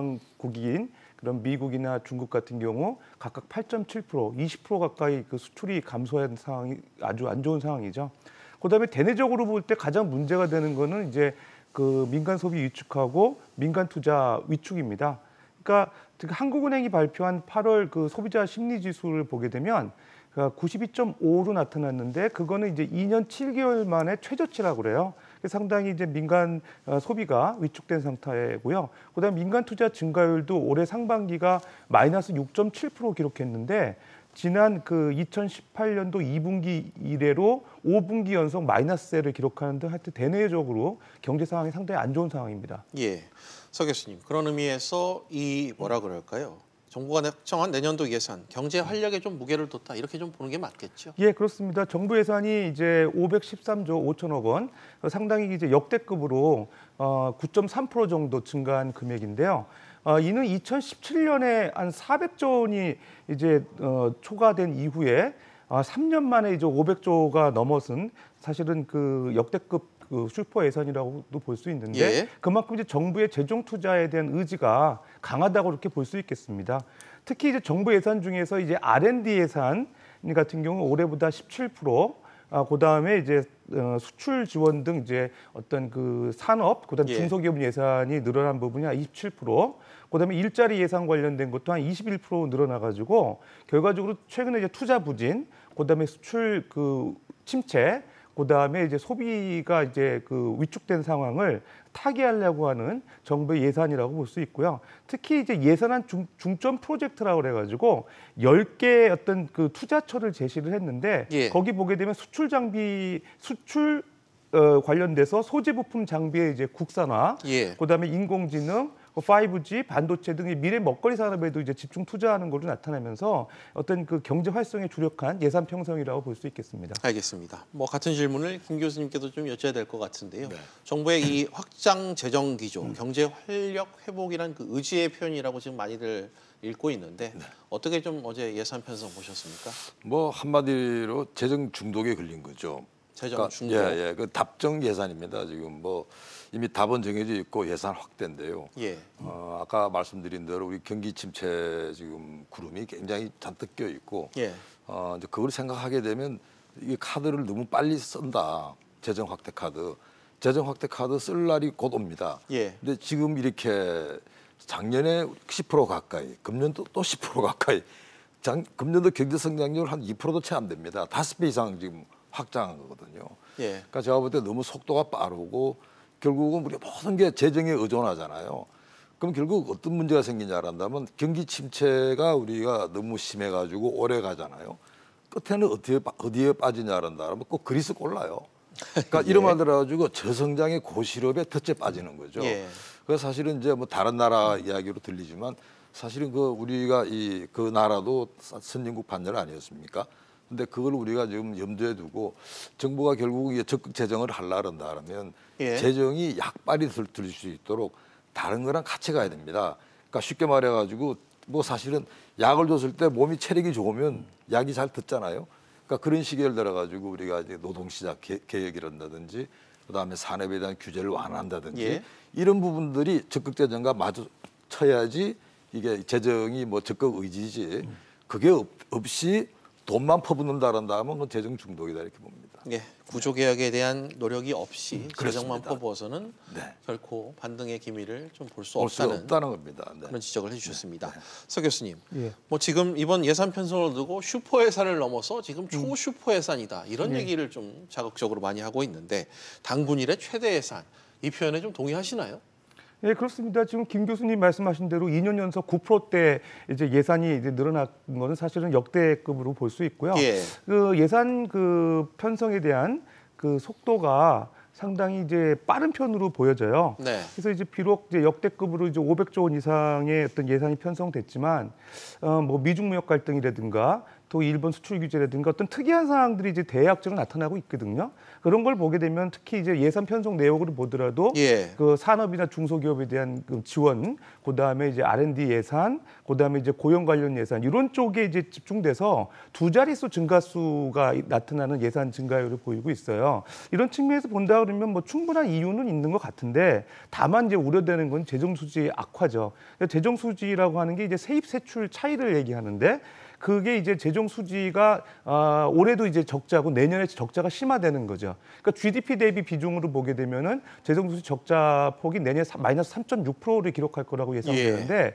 현황국인 그런 미국이나 중국 같은 경우 각각 팔 점 칠 퍼센트, 이십 퍼센트 가까이 그 수출이 감소한 상황이 아주 안 좋은 상황이죠. 그다음에 대내적으로 볼 때 가장 문제가 되는 거는 이제 그 민간 소비 위축하고 민간 투자 위축입니다. 그러니까 한국은행이 발표한 팔월 그 소비자 심리 지수를 보게 되면 구십이 점 오로 나타났는데 그거는 이제 이 년 칠 개월 만에 최저치라고 그래요. 상당히 이제 민간 소비가 위축된 상태고요. 그다음에 민간 투자 증가율도 올해 상반기가 마이너스 육 점 칠 퍼센트 기록했는데 지난 그 이천십팔 년도 이 분기 이래로 오 분기 연속 마이너스세를 기록하는 등 하여튼 대내적으로 경제 상황이 상당히 안 좋은 상황입니다. 예, 서 교수님, 그런 의미에서 이 뭐라 그럴까요? 정부가 확정한 내년도 예산, 경제 활력에 좀 무게를 뒀다 이렇게 좀 보는 게 맞겠죠? 예, 그렇습니다. 정부 예산이 이제 오백십삼 조 오천억 원, 상당히 이제 역대급으로 어, 구 점 삼 퍼센트 정도 증가한 금액인데요. 어, 이는 이천십칠 년에 한 사백 조 원이 이제 어, 초과된 이후에 어, 삼 년 만에 이제 오백 조가 넘어선 사실은 그 역대급 그 슈퍼 예산이라고도 볼 수 있는데 예. 그만큼 이제 정부의 재정 투자에 대한 의지가 강하다고 이렇게 볼 수 있겠습니다. 특히 이제 정부 예산 중에서 이제 알 앤 디 예산 같은 경우 올해보다 십칠 퍼센트, 아, 그다음에 이제 어, 수출 지원 등 이제 어떤 그 산업, 그다음 예. 중소기업 예산이 늘어난 부분이 한 이십칠 퍼센트, 그다음에 일자리 예산 관련된 것도 한 이십일 퍼센트 늘어나가지고 결과적으로 최근에 이제 투자 부진, 그다음에 수출 그 침체, 그다음에 이제 소비가 이제 그 위축된 상황을 타개하려고 하는 정부의 예산이라고 볼 수 있고요. 특히 이제 예산안 중, 중점 프로젝트라고 그래가지고 열 개 어떤 그 투자처를 제시를 했는데 예. 거기 보게 되면 수출 장비, 수출 어, 관련돼서 소재 부품 장비의 이제 국산화, 예. 그다음에 인공지능, 파이브 지, 반도체 등의 미래 먹거리 산업에도 이제 집중 투자하는 것으로 나타나면서 어떤 그 경제 활성에 주력한 예산 편성이라고 볼 수 있겠습니다. 알겠습니다. 뭐 같은 질문을 김 교수님께도 좀 여쭤야 될 것 같은데요. 네. 정부의 이 확장 재정 기조, 음. 경제 활력 회복이란 그 의지의 표현이라고 지금 많이들 읽고 있는데 네. 어떻게 좀 어제 예산 편성 보셨습니까? 뭐 한마디로 재정 중독에 걸린 거죠. 재정 그러니까, 중독. 예, 예, 그 답정 예산입니다. 지금 뭐 이미 답은 정해져 있고 예산 확대인데요. 예. 어, 아까 말씀드린 대로 우리 경기 침체 지금 구름이 굉장히 잔뜩 껴 있고, 예. 어, 이제 그걸 생각하게 되면 이 카드를 너무 빨리 쓴다. 재정 확대 카드, 재정 확대 카드 쓸 날이 곧 옵니다. 예. 근데 지금 이렇게 작년에 십 퍼센트 가까이, 금년도 또 십 퍼센트 가까이, 작, 금년도 경제 성장률 한 이 퍼센트도 채 안 됩니다. 다섯 배 이상 지금 확장한 거거든요. 예. 그러니까 제가 볼 때 너무 속도가 빠르고 결국은 우리 모든 게 재정에 의존하잖아요. 그럼 결국 어떤 문제가 생기냐 한다면 경기 침체가 우리가 너무 심해가지고 오래 가잖아요. 끝에는 어디에, 어디에 빠지냐 한다면 꼭 그리스 꼴라요. 그러니까 예. 이런 말 들어가지고 저성장의 고실업에 덫에 빠지는 거죠. 예. 그래서 사실은 이제 뭐 다른 나라 이야기로 들리지만 사실은 그 우리가 이 그 나라도 선진국 반열 아니었습니까? 근데 그걸 우리가 지금 염두에 두고 정부가 결국 이게 적극 재정을 하려고 한다면 예. 재정이 약발이 들 수 있도록 다른 거랑 같이 가야 됩니다. 그러니까 쉽게 말해가지고 뭐 사실은 약을 줬을 때 몸이 체력이 좋으면 약이 잘 듣잖아요. 그러니까 그런 시기를 들어가지고 우리가 이제 노동시장 개혁을 한다든지 그다음에 산업에 대한 규제를 완화한다든지 예. 이런 부분들이 적극 재정과 마주쳐야지 이게 재정이 뭐 적극 의지지 그게 없, 없이 돈만 퍼붓는다란다면 그건 재정 중독이다 이렇게 봅니다. 예, 구조개혁에 대한 노력이 없이 음, 재정만 그렇습니다. 퍼부어서는 네. 결코 반등의 기미를 좀 볼 수 볼 수 없다는, 없다는 겁니다. 네. 그런 지적을 해주셨습니다. 서 교수님, 예. 뭐 지금 이번 예산 편성을 두고 슈퍼 예산을 넘어서 지금 초슈퍼 예산이다 이런 예. 얘기를 좀 자극적으로 많이 하고 있는데 당군 일의 최대 예산 이 표현에 좀 동의하시나요? 네, 그렇습니다. 지금 김 교수님 말씀하신 대로 이 년 연속 구 퍼센트대 이제 예산이 이제 늘어난 것은 사실은 역대급으로 볼 수 있고요. 예. 그 예산 그 편성에 대한 그 속도가 상당히 이제 빠른 편으로 보여져요. 네. 그래서 이제 비록 이제 역대급으로 이제 오백조 원 이상의 어떤 예산이 편성됐지만 어 뭐 미중 무역 갈등이라든가 또 일본 수출 규제라든가 어떤 특이한 사항들이 이제 대략적으로 나타나고 있거든요. 그런 걸 보게 되면 특히 이제 예산 편성 내역으로 보더라도 예. 그 산업이나 중소기업에 대한 그 지원, 그 다음에 이제 알 앤 디 예산, 그 다음에 이제 고용 관련 예산 이런 쪽에 이제 집중돼서 두 자릿수 증가수가 나타나는 예산 증가율을 보이고 있어요. 이런 측면에서 본다 그러면 뭐 충분한 이유는 있는 것 같은데 다만 이제 우려되는 건 재정 수지 악화죠. 재정 수지라고 하는 게 이제 세입 세출 차이를 얘기하는데. 그게 이제 재정 수지가 아, 올해도 이제 적자고 내년에 적자가 심화되는 거죠. 그러니까 지 디 피 대비 비중으로 보게 되면은 재정 수지 적자 폭이 내년에 마이너스 삼 점 육 퍼센트를 기록할 거라고 예상되는데 예.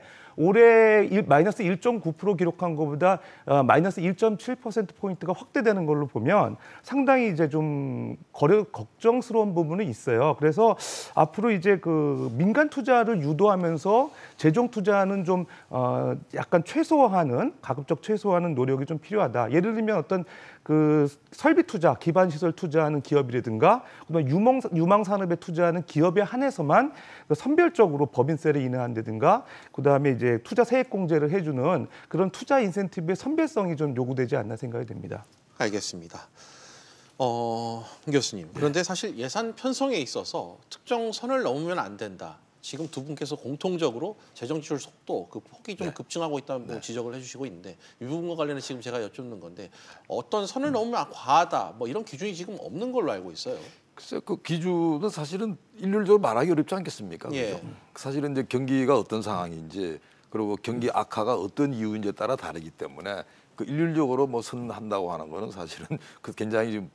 올해 일, 마이너스 일 점 구 퍼센트 기록한 것보다 어, 마이너스 일 점 칠 퍼센트 포인트가 확대되는 걸로 보면 상당히 이제 좀 거려, 걱정스러운 부분이 있어요. 그래서 앞으로 이제 그 민간 투자를 유도하면서 재정 투자는 좀 어, 약간 최소화하는 가급적 최소화하는 노력이 좀 필요하다. 예를 들면 어떤 그 설비 투자, 기반 시설 투자하는 기업이라든가 그다음에 유망 유망 산업에 투자하는 기업에 한해서만 그 선별적으로 법인세를 인하한다든가 그다음에 이제 투자 세액 공제를 해주는 그런 투자 인센티브의 선별성이 좀 요구되지 않나 생각이 됩니다. 알겠습니다. 어, 교수님. 그런데 사실 예산 편성에 있어서 특정 선을 넘으면 안 된다. 지금 두 분께서 공통적으로 재정 지출 속도 그 폭이 좀 네. 급증하고 있다는 네. 지적을 해주시고 있는데 이 부분과 관련해서 지금 제가 여쭙는 건데 어떤 선을 넘으면 과하다 뭐 이런 기준이 지금 없는 걸로 알고 있어요. 글쎄 그 기준은 사실은 일률적으로 말하기 어렵지 않겠습니까? 예. 그렇죠? 사실은 이제 경기가 어떤 상황인지 그리고 경기 악화가 어떤 이유인지에 따라 다르기 때문에 그 일률적으로 뭐 선한다고 하는 거는 사실은 그 굉장히 좀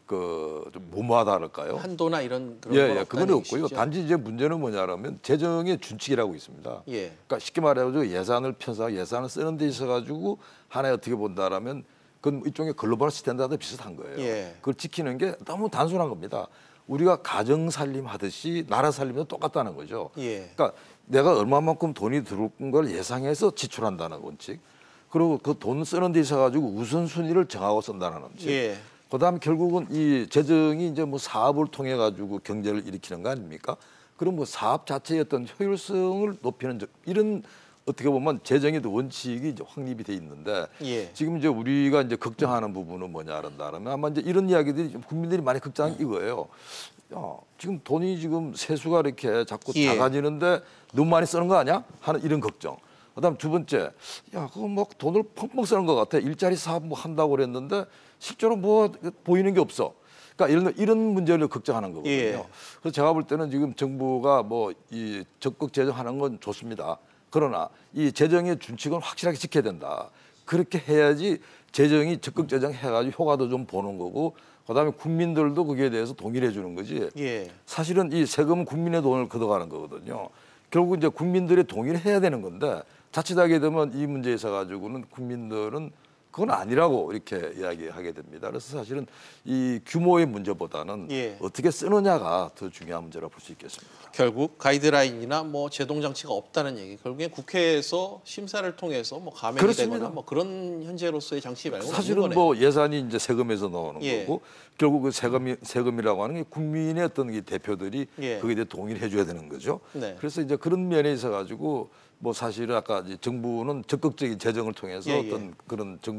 그 좀 무모하다 할까요? 한도나 이런 그런 예, 건 예, 그건 없고요. 단지 이제 문제는 뭐냐면 재정의 준칙이라고 있습니다. 예. 그러니까 쉽게 말해서 예산을 편성, 예산을 쓰는 데 있어 가지고 하나에 어떻게 본다라면 그건 일종의 글로벌 스탠다드 비슷한 거예요. 예. 그걸 지키는 게 너무 단순한 겁니다. 우리가 가정 살림 하듯이 나라 살림도 똑같다는 거죠. 예. 그러니까 내가 얼마만큼 돈이 들어온 걸 예상해서 지출한다는 원칙. 그리고 그 돈 쓰는 데 있어 가지고 우선순위를 정하고 쓴다는 원칙. 예. 그다음 결국은 이 재정이 이제 뭐 사업을 통해 가지고 경제를 일으키는 거 아닙니까? 그럼 뭐 사업 자체의 어떤 효율성을 높이는 이런 어떻게 보면 재정의 원칙이 이제 확립이 돼 있는데 예. 지금 이제 우리가 이제 걱정하는 부분은 뭐냐 한다면 아마 이제 이런 이야기들이 국민들이 많이 걱정한 이거예요. 야, 지금 돈이 지금 세수가 이렇게 자꾸 예. 작아지는데 너무 많이 쓰는 거 아니야? 하는 이런 걱정. 그다음 두 번째, 야, 그거 뭐 돈을 펑펑 쓰는 것 같아. 일자리 사업 뭐 한다고 그랬는데 실제로 뭐 보이는 게 없어. 그러니까 이런 이런 문제를 걱정하는 거거든요. 예. 그래서 제가 볼 때는 지금 정부가 뭐 이 적극 재정하는 건 좋습니다. 그러나 이 재정의 준칙은 확실하게 지켜야 된다. 그렇게 해야지 재정이 적극 재정해가지고 효과도 좀 보는 거고, 그다음에 국민들도 거기에 대해서 동의를 해주는 거지. 예. 사실은 이 세금은 국민의 돈을 걷어가는 거거든요. 결국 이제 국민들의 동의를 해야 되는 건데 자칫하게 되면 이 문제에 있어 가지고는 국민들은 그건 아니라고 이렇게 이야기하게 됩니다. 그래서 사실은 이 규모의 문제보다는 예. 어떻게 쓰느냐가 더 중요한 문제라고 볼 수 있겠습니다. 결국 가이드라인이나 뭐 제동 장치가 없다는 얘기. 결국엔 국회에서 심사를 통해서 뭐 감액이 그렇습니다. 되거나 뭐 그런 현재로서의 장치 말고 사실은 뭐 예산이 이제 세금에서 나오는 예. 거고 결국 그 세금이 세금이라고 하는 게 국민의 어떤 이 대표들이 예. 거기에 대해 동의를 해줘야 되는 거죠. 네. 그래서 이제 그런 면에 있어 가지고 뭐 사실은 아까 이제 정부는 적극적인 재정을 통해서 예, 예. 어떤 그런 정부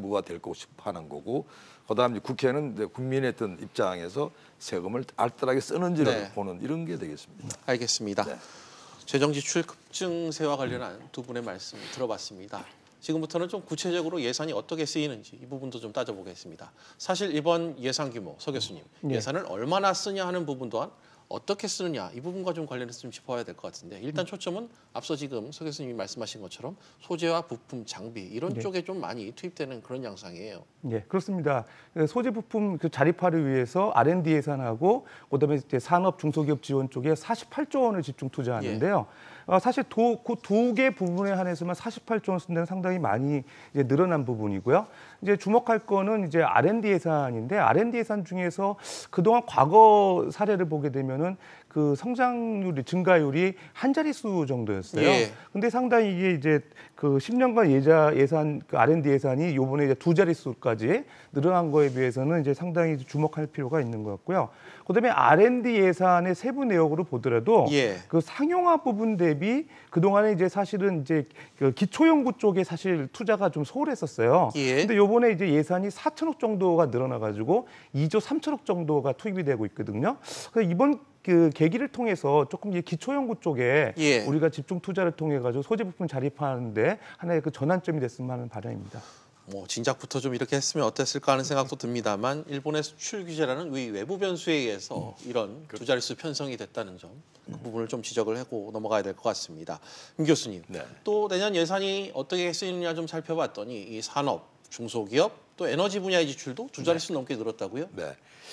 정부가 될 거 싶어하는 거고, 그다음에 국회는 이제 국민의 어떤 입장에서 세금을 알뜰하게 쓰는지를 네. 보는 이런 게 되겠습니다. 알겠습니다. 네. 재정 지출 급증세와 관련한 두 분의 말씀 들어봤습니다. 지금부터는 좀 구체적으로 예산이 어떻게 쓰이는지 이 부분도 좀 따져보겠습니다. 사실 이번 예산 규모, 서 교수님, 네. 예산을 얼마나 쓰냐 하는 부분 또한 어떻게 쓰느냐 이 부분과 좀 관련해서 좀 짚어야 될 것 같은데, 일단 초점은 앞서 지금 서 교수님이 말씀하신 것처럼 소재와 부품, 장비 이런 네. 쪽에 좀 많이 투입되는 그런 양상이에요. 네, 그렇습니다. 소재 부품 그 자립화를 위해서 알 앤 디 예산하고 그다음에 이제 산업 중소기업 지원 쪽에 사십팔조 원을 집중 투자하는데요. 예. 어, 사실 그 두 개 부분에 한해서만 사십팔조 원 쓴 데는 상당히 많이 이제 늘어난 부분이고요. 이제 주목할 거는 이제 알 앤 디 예산인데, 알 앤 디 예산 중에서 그동안 과거 사례를 보게 되면은 그 성장률이 증가율이 한 자릿수 정도였어요. 예. 근데 상당히 이게 이제 그 십 년간 예자 예산 그 알 앤 디 예산이 요번에 이제 두 자릿수까지 늘어난 거에 비해서는 이제 상당히 주목할 필요가 있는 것 같고요. 그다음에 알 앤 디 예산의 세부 내역으로 보더라도 예. 그 상용화 부분 대비 그동안에 이제 사실은 이제 그 기초연구 쪽에 사실 투자가 좀 소홀했었어요. 예. 근데 요번에 이제 예산이 사천억 정도가 늘어나 가지고 이조 삼천억 정도가 투입이 되고 있거든요. 그래서 이번 그 계기를 통해서 조금 이 기초연구 쪽에 예. 우리가 집중 투자를 통해 가지고 소재 부품 자립하는데 하나의 그 전환점이 됐으면 하는 바람입니다. 뭐 진작부터 좀 이렇게 했으면 어땠을까 하는 생각도 듭니다만, 일본의 수출 규제라는 외부 변수에 의해서 이런 두 자릿수 편성이 됐다는 점, 그 부분을 좀 지적을 하고 넘어가야 될 것 같습니다. 임 교수님, 네. 또 내년 예산이 어떻게 쓰이느냐 좀 살펴봤더니 이 산업, 중소기업, 또 에너지 분야의 지출도 두 자릿수 네. 넘게 늘었다고요? 네.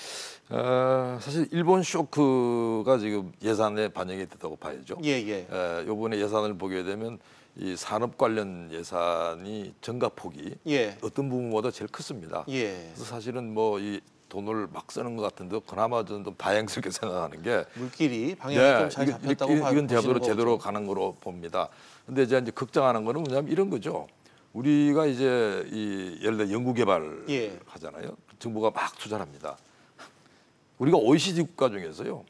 어, 사실 일본 쇼크가 지금 예산에 반영이 됐다고 봐야죠. 예, 예. 에, 이번에 예산을 보게 되면 이 산업 관련 예산이 증가폭이 예. 어떤 부분보다 제일 컸습니다. 예. 그래서 사실은 뭐 이 돈을 막 쓰는 것 같은데 그나마 좀 다행스럽게 생각하는 게 물길이 방향이 네, 좀 잘 잡혔다고 이건, 이건 제대로 거죠. 제대로 가는 거로 봅니다. 근데 이제, 이제 걱정하는 거는 뭐냐면 이런 거죠. 우리가 이제 이 예를 들어 연구개발 예. 하잖아요. 정부가 막 투자를 합니다. 우리가 오이시디 국가 중에서요,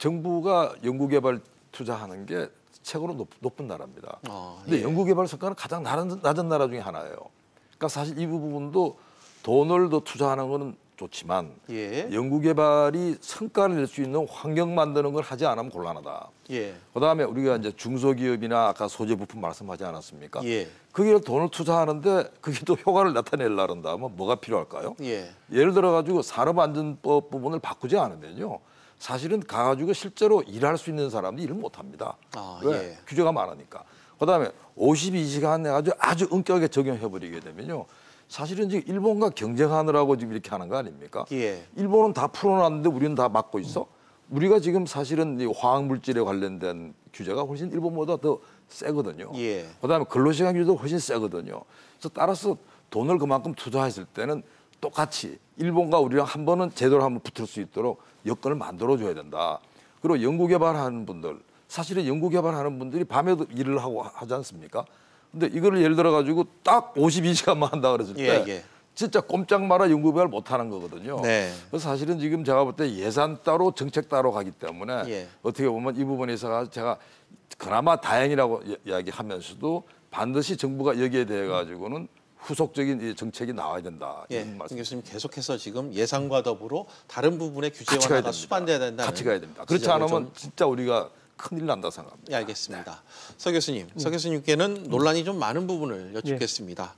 정부가 연구개발 투자하는 게 최고로 높, 높은 나라입니다. 아, 근데 예. 연구개발 성과는 가장 낮은, 낮은 나라 중에 하나예요. 그러니까 사실 이 부분도 돈을 더 투자하는 거는 좋지만 예. 연구개발이 성과를 낼 수 있는 환경 만드는 걸 하지 않으면 곤란하다. 예. 그다음에 우리가 이제 중소기업이나 아까 소재 부품 말씀하지 않았습니까? 예. 거기에 돈을 투자하는데 그게 또 효과를 나타내려 한다면 뭐가 필요할까요? 예. 예를 들어 가지고 산업안전법 부분을 바꾸지 않으면요, 사실은 가가지고 실제로 일할 수 있는 사람들이 일을 못합니다. 아, 왜? 예. 규제가 많으니까. 그다음에 오십이 시간 해가지고 아주 엄격하게 적용해버리게 되면요, 사실은 지금 일본과 경쟁하느라고 지금 이렇게 하는 거 아닙니까? 예. 일본은 다 풀어놨는데 우리는 다 막고 있어? 우리가 지금 사실은 이 화학물질에 관련된 규제가 훨씬 일본보다 더 세거든요. 예. 그다음에 근로시간 규제도 훨씬 세거든요. 그래서 따라서 돈을 그만큼 투자했을 때는 똑같이 일본과 우리랑 한 번은 제대로 한번 붙을 수 있도록 여건을 만들어줘야 된다. 그리고 연구개발하는 분들, 사실은 연구개발하는 분들이 밤에도 일을 하고 하지 않습니까? 근데 이거를 예를 들어 가지고 딱 오십이 시간만 한다 그랬을 때 예, 예. 진짜 꼼짝 마라 연구개발 못 하는 거거든요. 네. 그래서 사실은 지금 제가 볼 때 예산 따로 정책 따로 가기 때문에 예. 어떻게 보면 이 부분에서 제가 그나마 다행이라고 이야기하면서도 반드시 정부가 여기에 대해 가지고는 후속적인 정책이 나와야 된다. 예, 이런 말씀. 교수님 계속해서 지금 예산과 더불어 다른 부분의 규제 같이 가야 완화가 됩니다. 수반돼야 된다는 같이 가야 됩니다. 그렇지 지적을 않으면 좀... 진짜 우리가 큰일 난다 생각합니다. 예, 알겠습니다. 서 교수님, 서 교수님께는 논란이 좀 많은 부분을 여쭙겠습니다.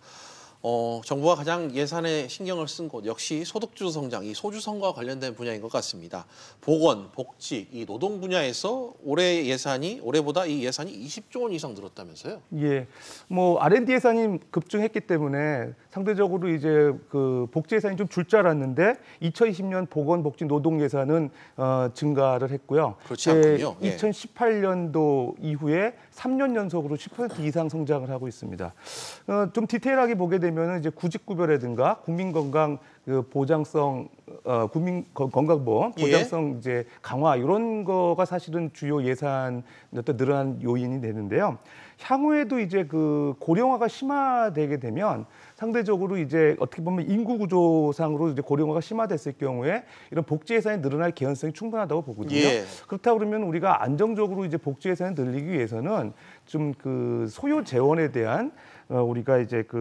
어, 정부가 가장 예산에 신경을 쓴 곳 역시 소득주도 성장, 이 소주성과 관련된 분야인 것 같습니다. 보건, 복지, 이 노동 분야에서 올해 예산이 올해보다 이 예산이 이십조 원 이상 늘었다면서요? 예, 뭐 알 앤 디 예산이 급증했기 때문에 상대적으로 이제 그 복지 예산이 좀 줄 줄 알았는데 이천이십 년 보건, 복지, 노동 예산은 어, 증가를 했고요. 그렇지 않군요. 예. 이천십팔 년도 이후에 삼 년 연속으로 십 퍼센트 이상 성장을 하고 있습니다. 어, 좀 디테일하게 보게 되면 이제 구직구별이라든가 국민건강 그 보장성 어, 국민 건강보험 보장성 예. 이제 강화 이런 거가 사실은 주요 예산 어떤 늘어난 요인이 되는데요. 향후에도 이제 그 고령화가 심화되게 되면 상대적으로 이제 어떻게 보면 인구 구조상으로 이제 고령화가 심화됐을 경우에 이런 복지 예산이 늘어날 개연성이 충분하다고 보거든요. 예. 그렇다 그러면 우리가 안정적으로 이제 복지 예산을 늘리기 위해서는 좀 그 소요 재원에 대한 어, 우리가 이제 그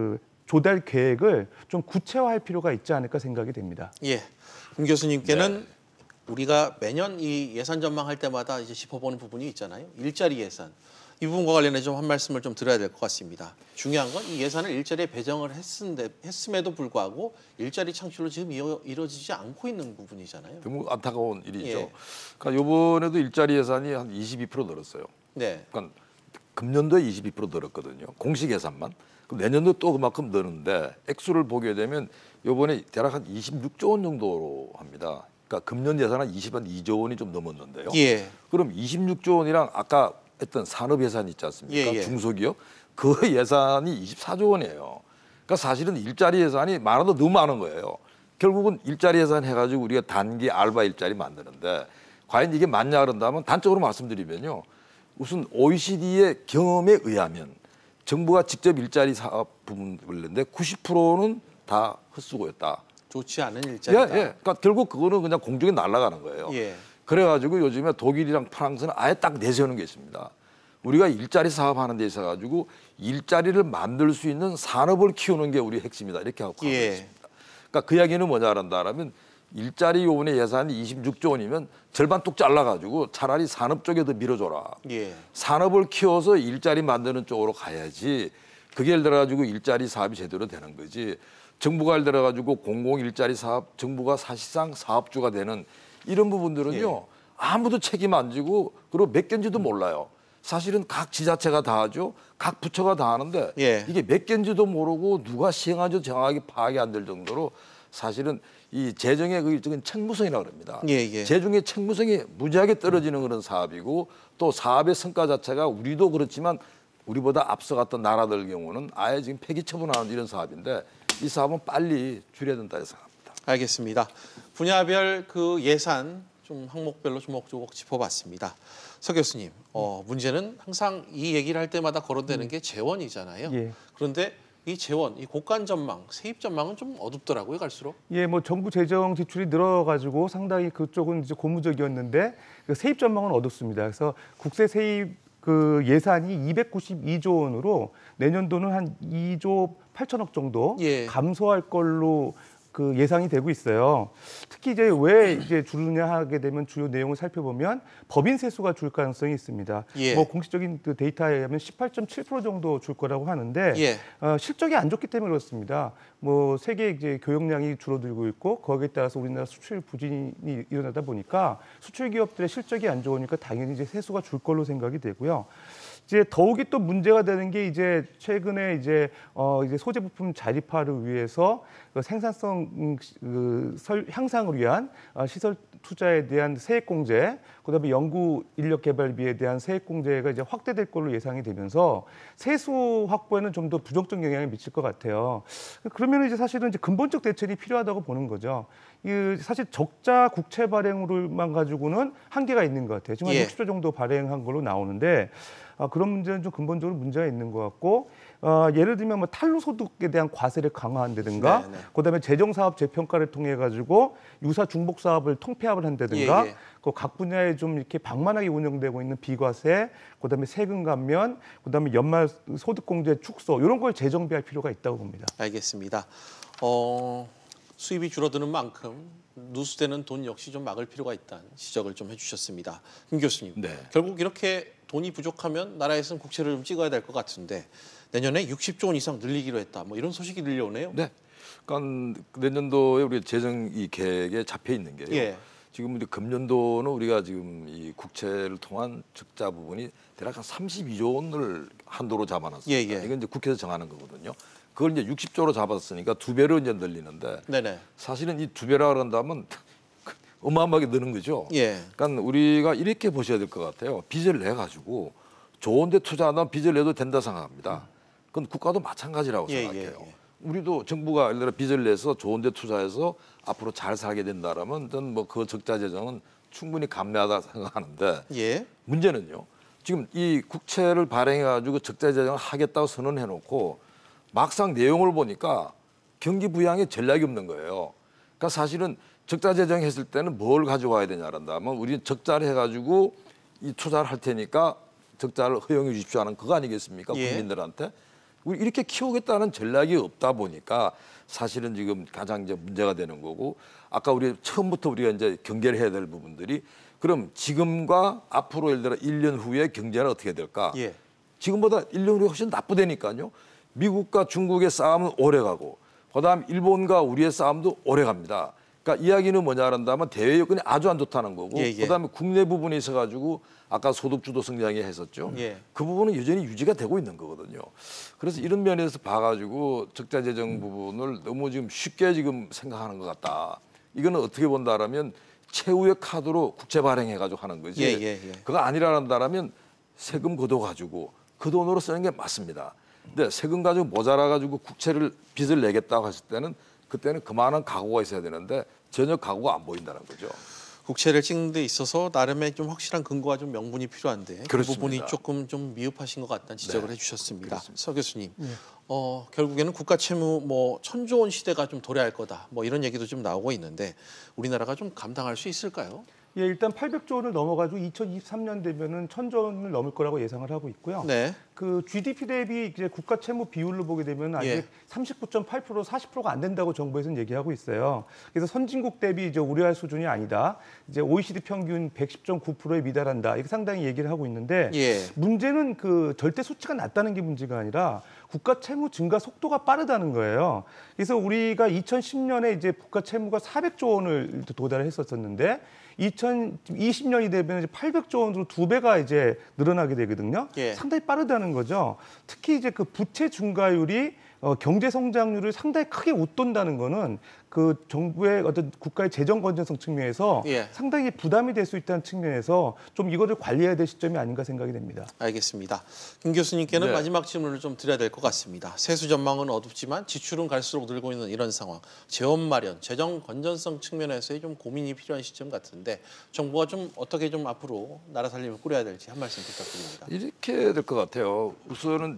조달 계획을 좀 구체화할 필요가 있지 않을까 생각이 됩니다. 예, 김 교수님께는 네. 우리가 매년 이 예산 전망할 때마다 이제 짚어보는 부분이 있잖아요. 일자리 예산. 이 부분과 관련해 좀 한 말씀을 좀 드려야 될 것 같습니다. 중요한 건 이 예산을 일자리에 배정을 했은데, 했음에도 불구하고 일자리 창출로 지금 이어, 이루어지지 않고 있는 부분이잖아요. 너무 안타까운 일이죠. 예. 그러니까 이번에도 일자리 예산이 한 이십이 퍼센트 늘었어요. 네. 그러니까 금년도에 이십이 퍼센트 늘었거든요. 공식 예산만. 그럼 내년도 또 그만큼 늘는데 액수를 보게 되면 이번에 대략 한 이십육조 원 정도로 합니다. 그러니까 금년 예산 한 이십이조 원이 좀 넘었는데요. 예. 그럼 이십육조 원이랑 아까 했던 산업 예산 있지 않습니까? 예, 예. 중소기업 그 예산이 이십사조 원이에요. 그러니까 사실은 일자리 예산이 많아도 너무 많은 거예요. 결국은 일자리 예산 해가지고 우리가 단기 알바 일자리 만드는데 과연 이게 맞냐 그런다면 단적으로 말씀드리면요. 우선 오이시디의 경험에 의하면 정부가 직접 일자리 사업 부분 관련데 구십 퍼센트는 다 헛수고였다. 좋지 않은 일자리다. 예, 예. 그러니까 결국 그거는 그냥 공중에 날아가는 거예요. 예. 그래가지고 요즘에 독일이랑 프랑스는 아예 딱 내세우는 게 있습니다. 우리가 일자리 사업하는 데 있어가지고 일자리를 만들 수 있는 산업을 키우는 게 우리 핵심이다. 이렇게 하고 예. 있습니다. 그러니까 그 이야기는 뭐냐 한다면 일자리 요번에 예산이 이십육조 원이면 절반 뚝 잘라가지고 차라리 산업 쪽에 더 밀어줘라. 예. 산업을 키워서 일자리 만드는 쪽으로 가야지. 그게 예를 들어가지고 일자리 사업이 제대로 되는 거지. 정부가 예를 들어가지고 공공 일자리 사업, 정부가 사실상 사업주가 되는 이런 부분들은요. 예. 아무도 책임 안 지고 그리고 몇 개인지도 몰라요. 사실은 각 지자체가 다 하죠. 각 부처가 다 하는데 예. 이게 몇 개인지도 모르고 누가 시행하죠 정확하게 파악이 안 될 정도로 사실은 이 재정의 그 일종의 책무성이라고 합니다. 예, 예. 재정의 책무성이 무지하게 떨어지는 그런 사업이고 또 사업의 성과 자체가 우리도 그렇지만 우리보다 앞서갔던 나라들 경우는 아예 지금 폐기 처분하는 이런 사업인데 이 사업은 빨리 줄여야 된다 생각합니다. 알겠습니다. 분야별 그 예산 좀 항목별로 조목조목 짚어봤습니다. 서 교수님, 어, 문제는 항상 이 얘기를 할 때마다 거론되는 게 재원이잖아요. 예. 그런데 이 재원, 이 곡간 전망, 세입 전망은 좀 어둡더라고요, 갈수록. 예, 뭐 정부 재정 지출이 늘어가지고 상당히 그쪽은 이제 고무적이었는데 그 세입 전망은 어둡습니다. 그래서 국세 세입 그 예산이 이백구십이조 원으로 내년도는 한 이조 팔천억 정도 예. 감소할 걸로 그 예상이 되고 있어요. 특히 이제 왜 이제 줄느냐 하게 되면 주요 내용을 살펴보면 법인 세수가 줄 가능성이 있습니다. 예. 뭐 공식적인 그 데이터에 의하면 십팔 점 칠 퍼센트 정도 줄 거라고 하는데 예. 어, 실적이 안 좋기 때문에 그렇습니다. 뭐 세계 이제 교역량이 줄어들고 있고 거기에 따라서 우리나라 수출 부진이 일어나다 보니까 수출 기업들의 실적이 안 좋으니까 당연히 이제 세수가 줄 걸로 생각이 되고요. 이제 더욱이 또 문제가 되는 게 이제 최근에 이제 어 이제 소재 부품 자립화를 위해서 그 생산성 그 설, 향상을 위한 어 시설 투자에 대한 세액 공제, 그다음에 연구 인력 개발비에 대한 세액 공제가 이제 확대될 걸로 예상이 되면서 세수 확보에는 좀 더 부정적 영향을 미칠 것 같아요. 그러면 이제 사실은 이제 근본적 대책이 필요하다고 보는 거죠. 이 사실 적자 국채 발행으로만 가지고는 한계가 있는 것 같아요. 지금 한 예. 육십조 정도 발행한 걸로 나오는데. 아, 그런 문제는 좀 근본적으로 문제가 있는 것 같고 어, 예를 들면 뭐 탄로소득에 대한 과세를 강화한다든가 네, 네. 그다음에 재정사업 재평가를 통해 가지고 유사 중복 사업을 통폐합을 한다든가 예, 예. 그 각 분야에 좀 이렇게 방만하게 운영되고 있는 비과세, 그다음에 세금 감면, 그다음에 연말 소득공제 축소 이런 걸 재정비할 필요가 있다고 봅니다. 알겠습니다. 어, 수입이 줄어드는 만큼 누수되는 돈 역시 좀 막을 필요가 있다는 지적을 좀 해주셨습니다. 김 교수님, 네. 결국 이렇게 돈이 부족하면 나라에서는 국채를 좀 찍어야 될 것 같은데 내년에 육십조 원 이상 늘리기로 했다. 뭐 이런 소식이 들려오네요. 네. 그러니까 내년도에 우리 재정 이 계획에 잡혀 있는 게요. 예. 지금 우리 금년도는 우리가 지금 이 국채를 통한 적자 부분이 대략 한 삼십이조 원을 한도로 잡아놨습니다. 예, 예. 이건 이제 국회에서 정하는 거거든요. 그걸 이제 육십조로 잡았으니까 두 배로 이제 늘리는데 네네. 사실은 이 두 배라 그런다면 어마어마하게 느는 거죠. 예. 그러니까 우리가 이렇게 보셔야 될 것 같아요. 빚을 내 가지고 좋은 데 투자하면 빚을 내도 된다 생각합니다. 그건 국가도 마찬가지라고 예, 생각해요. 예, 예. 우리도 정부가 예를 들어 빚을 내서 좋은 데 투자해서 앞으로 잘 살게 된다라면 저는 뭐 그 적자 재정은 충분히 감내하다 생각하는데 예. 문제는요. 지금 이 국채를 발행해 가지고 적자 재정을 하겠다고 선언해 놓고 막상 내용을 보니까 경기 부양에 전략이 없는 거예요. 그러니까 사실은 적자 재정했을 때는 뭘 가져와야 되냐란다면 우리는 적자를 해가지고 이 투자를 할 테니까 적자를 허용해 주십시오 하는 그거 아니겠습니까? 예. 국민들한테. 우리 이렇게 키우겠다는 전략이 없다 보니까 사실은 지금 가장 이제 문제가 되는 거고 아까 우리 처음부터 우리가 이제 경계를 해야 될 부분들이 그럼 지금과 앞으로 예를 들어 일 년 후에 경제는 어떻게 될까? 예. 지금보다 일 년 후에 훨씬 나쁘다니까요. 미국과 중국의 싸움은 오래 가고 그다음 일본과 우리의 싸움도 오래 갑니다. 그러니까 이야기는 뭐냐 한다면 대외 여건이 아주 안 좋다는 거고 예, 예. 그다음에 국내 부분에 있어가지고 아까 소득주도 성장이 했었죠. 예. 그 부분은 여전히 유지가 되고 있는 거거든요. 그래서 이런 면에서 봐가지고 적자 재정 부분을 너무 지금 쉽게 지금 생각하는 것 같다. 이거는 어떻게 본다라면 최후의 카드로 국채 발행해가지고 하는 거지. 예, 예, 예. 그거 아니라는다라면 세금 걷어가지고 그 돈으로 쓰는 게 맞습니다. 근데 세금 가지고 모자라가지고 국채를 빚을 내겠다고 했을 때는 그때는 그만한 각오가 있어야 되는데 전혀 각오가 안 보인다는 거죠. 국채를 찍는 데 있어서 나름의 좀 확실한 근거와 좀 명분이 필요한데 그렇습니다. 그 부분이 조금 좀 미흡하신 것 같다는 지적을 네. 해주셨습니다. 그렇습니다. 서 교수님, 네. 어, 결국에는 국가 채무 뭐 천조 원 시대가 좀 도래할 거다. 뭐 이런 얘기도 좀 나오고 있는데 우리나라가 좀 감당할 수 있을까요? 예, 일단 팔백조 원을 넘어가지고 이천이십삼 년 되면은 천조 원을 넘을 거라고 예상을 하고 있고요. 네. 그 지디피 대비 이제 국가 채무 비율로 보게 되면 아직 예. 삼십구 점 팔 퍼센트, 사십 퍼센트가 안 된다고 정부에서는 얘기하고 있어요. 그래서 선진국 대비 이제 우려할 수준이 아니다. 이제 오이시디 평균 백십 점 구 퍼센트에 미달한다. 이게 상당히 얘기를 하고 있는데 예. 문제는 그 절대 수치가 낮다는 게 문제가 아니라 국가 채무 증가 속도가 빠르다는 거예요. 그래서 우리가 이천십 년에 이제 국가 채무가 사백조 원을 도달을 했었었는데 이천이십 년이 되면 이제 팔백조 원으로 두 배가 이제 늘어나게 되거든요. 예. 상당히 빠르다는 거죠. 특히 이제 그 부채 증가율이 어, 경제 성장률을 상당히 크게 웃돈다는 거는 그 정부의 어떤 국가의 재정 건전성 측면에서 예. 상당히 부담이 될 수 있다는 측면에서 좀 이거를 관리해야 될 시점이 아닌가 생각이 됩니다. 알겠습니다. 김 교수님께는 네. 마지막 질문을 좀 드려야 될 것 같습니다. 세수 전망은 어둡지만 지출은 갈수록 늘고 있는 이런 상황. 재원 마련, 재정 건전성 측면에서의 좀 고민이 필요한 시점 같은데 정부가 좀 어떻게 좀 앞으로 나라 살림을 꾸려야 될지 한 말씀 부탁드립니다. 이렇게 될 것 같아요. 우선은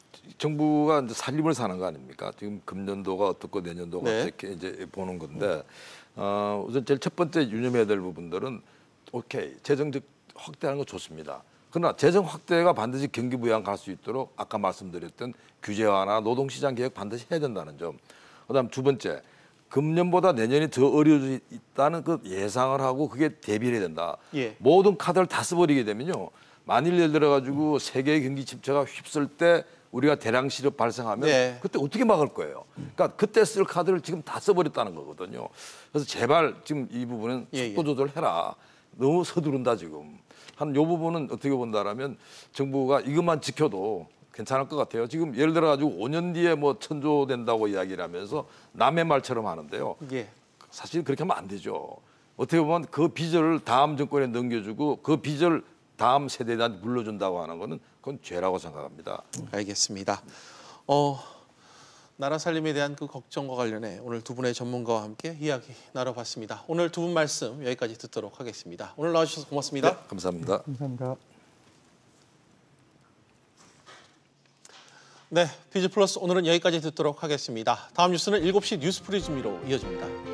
정부가 이제 살림을 사는 거 아닙니까? 지금 금년도가 어떻고 내년도가 네. 어떻게 이제 보는 건데 어, 우선 제일 첫 번째 유념해야 될 부분들은 오케이 재정적 확대하는 거 좋습니다. 그러나 재정 확대가 반드시 경기 부양 갈 수 있도록 아까 말씀드렸던 규제 완화, 노동시장 개혁 반드시 해야 된다는 점. 그다음 두 번째 금년보다 내년이 더 어려워질 있다는 그 예상을 하고 그게 대비해야 된다. 예. 모든 카드를 다 써버리게 되면요. 만일 예를 들어 가지고 세계의 경기 침체가 휩쓸 때 우리가 대량 실업 발생하면 네. 그때 어떻게 막을 거예요? 그러니까 그때 쓸 카드를 지금 다 써버렸다는 거거든요. 그래서 제발 지금 이 부분은 예, 속도 조절해라. 너무 서두른다 지금. 한 요 부분은 어떻게 본다라면 정부가 이것만 지켜도 괜찮을 것 같아요. 지금 예를 들어 가지고 오 년 뒤에 뭐 천조 된다고 이야기를 하면서 남의 말처럼 하는데요. 예. 사실 그렇게 하면 안 되죠. 어떻게 보면 그 빚을 다음 정권에 넘겨주고 그 빚을 다음 세대한테 물려준다고 하는 거는 그건 죄라고 생각합니다. 알겠습니다. 어, 나라 살림에 대한 그 걱정과 관련해 오늘 두 분의 전문가와 함께 이야기 나눠봤습니다. 오늘 두 분 말씀 여기까지 듣도록 하겠습니다. 오늘 나와주셔서 고맙습니다. 네, 감사합니다. 감사합니다. 네, 비즈 플러스 오늘은 여기까지 듣도록 하겠습니다. 다음 뉴스는 일곱 시 뉴스 프리즘으로 이어집니다.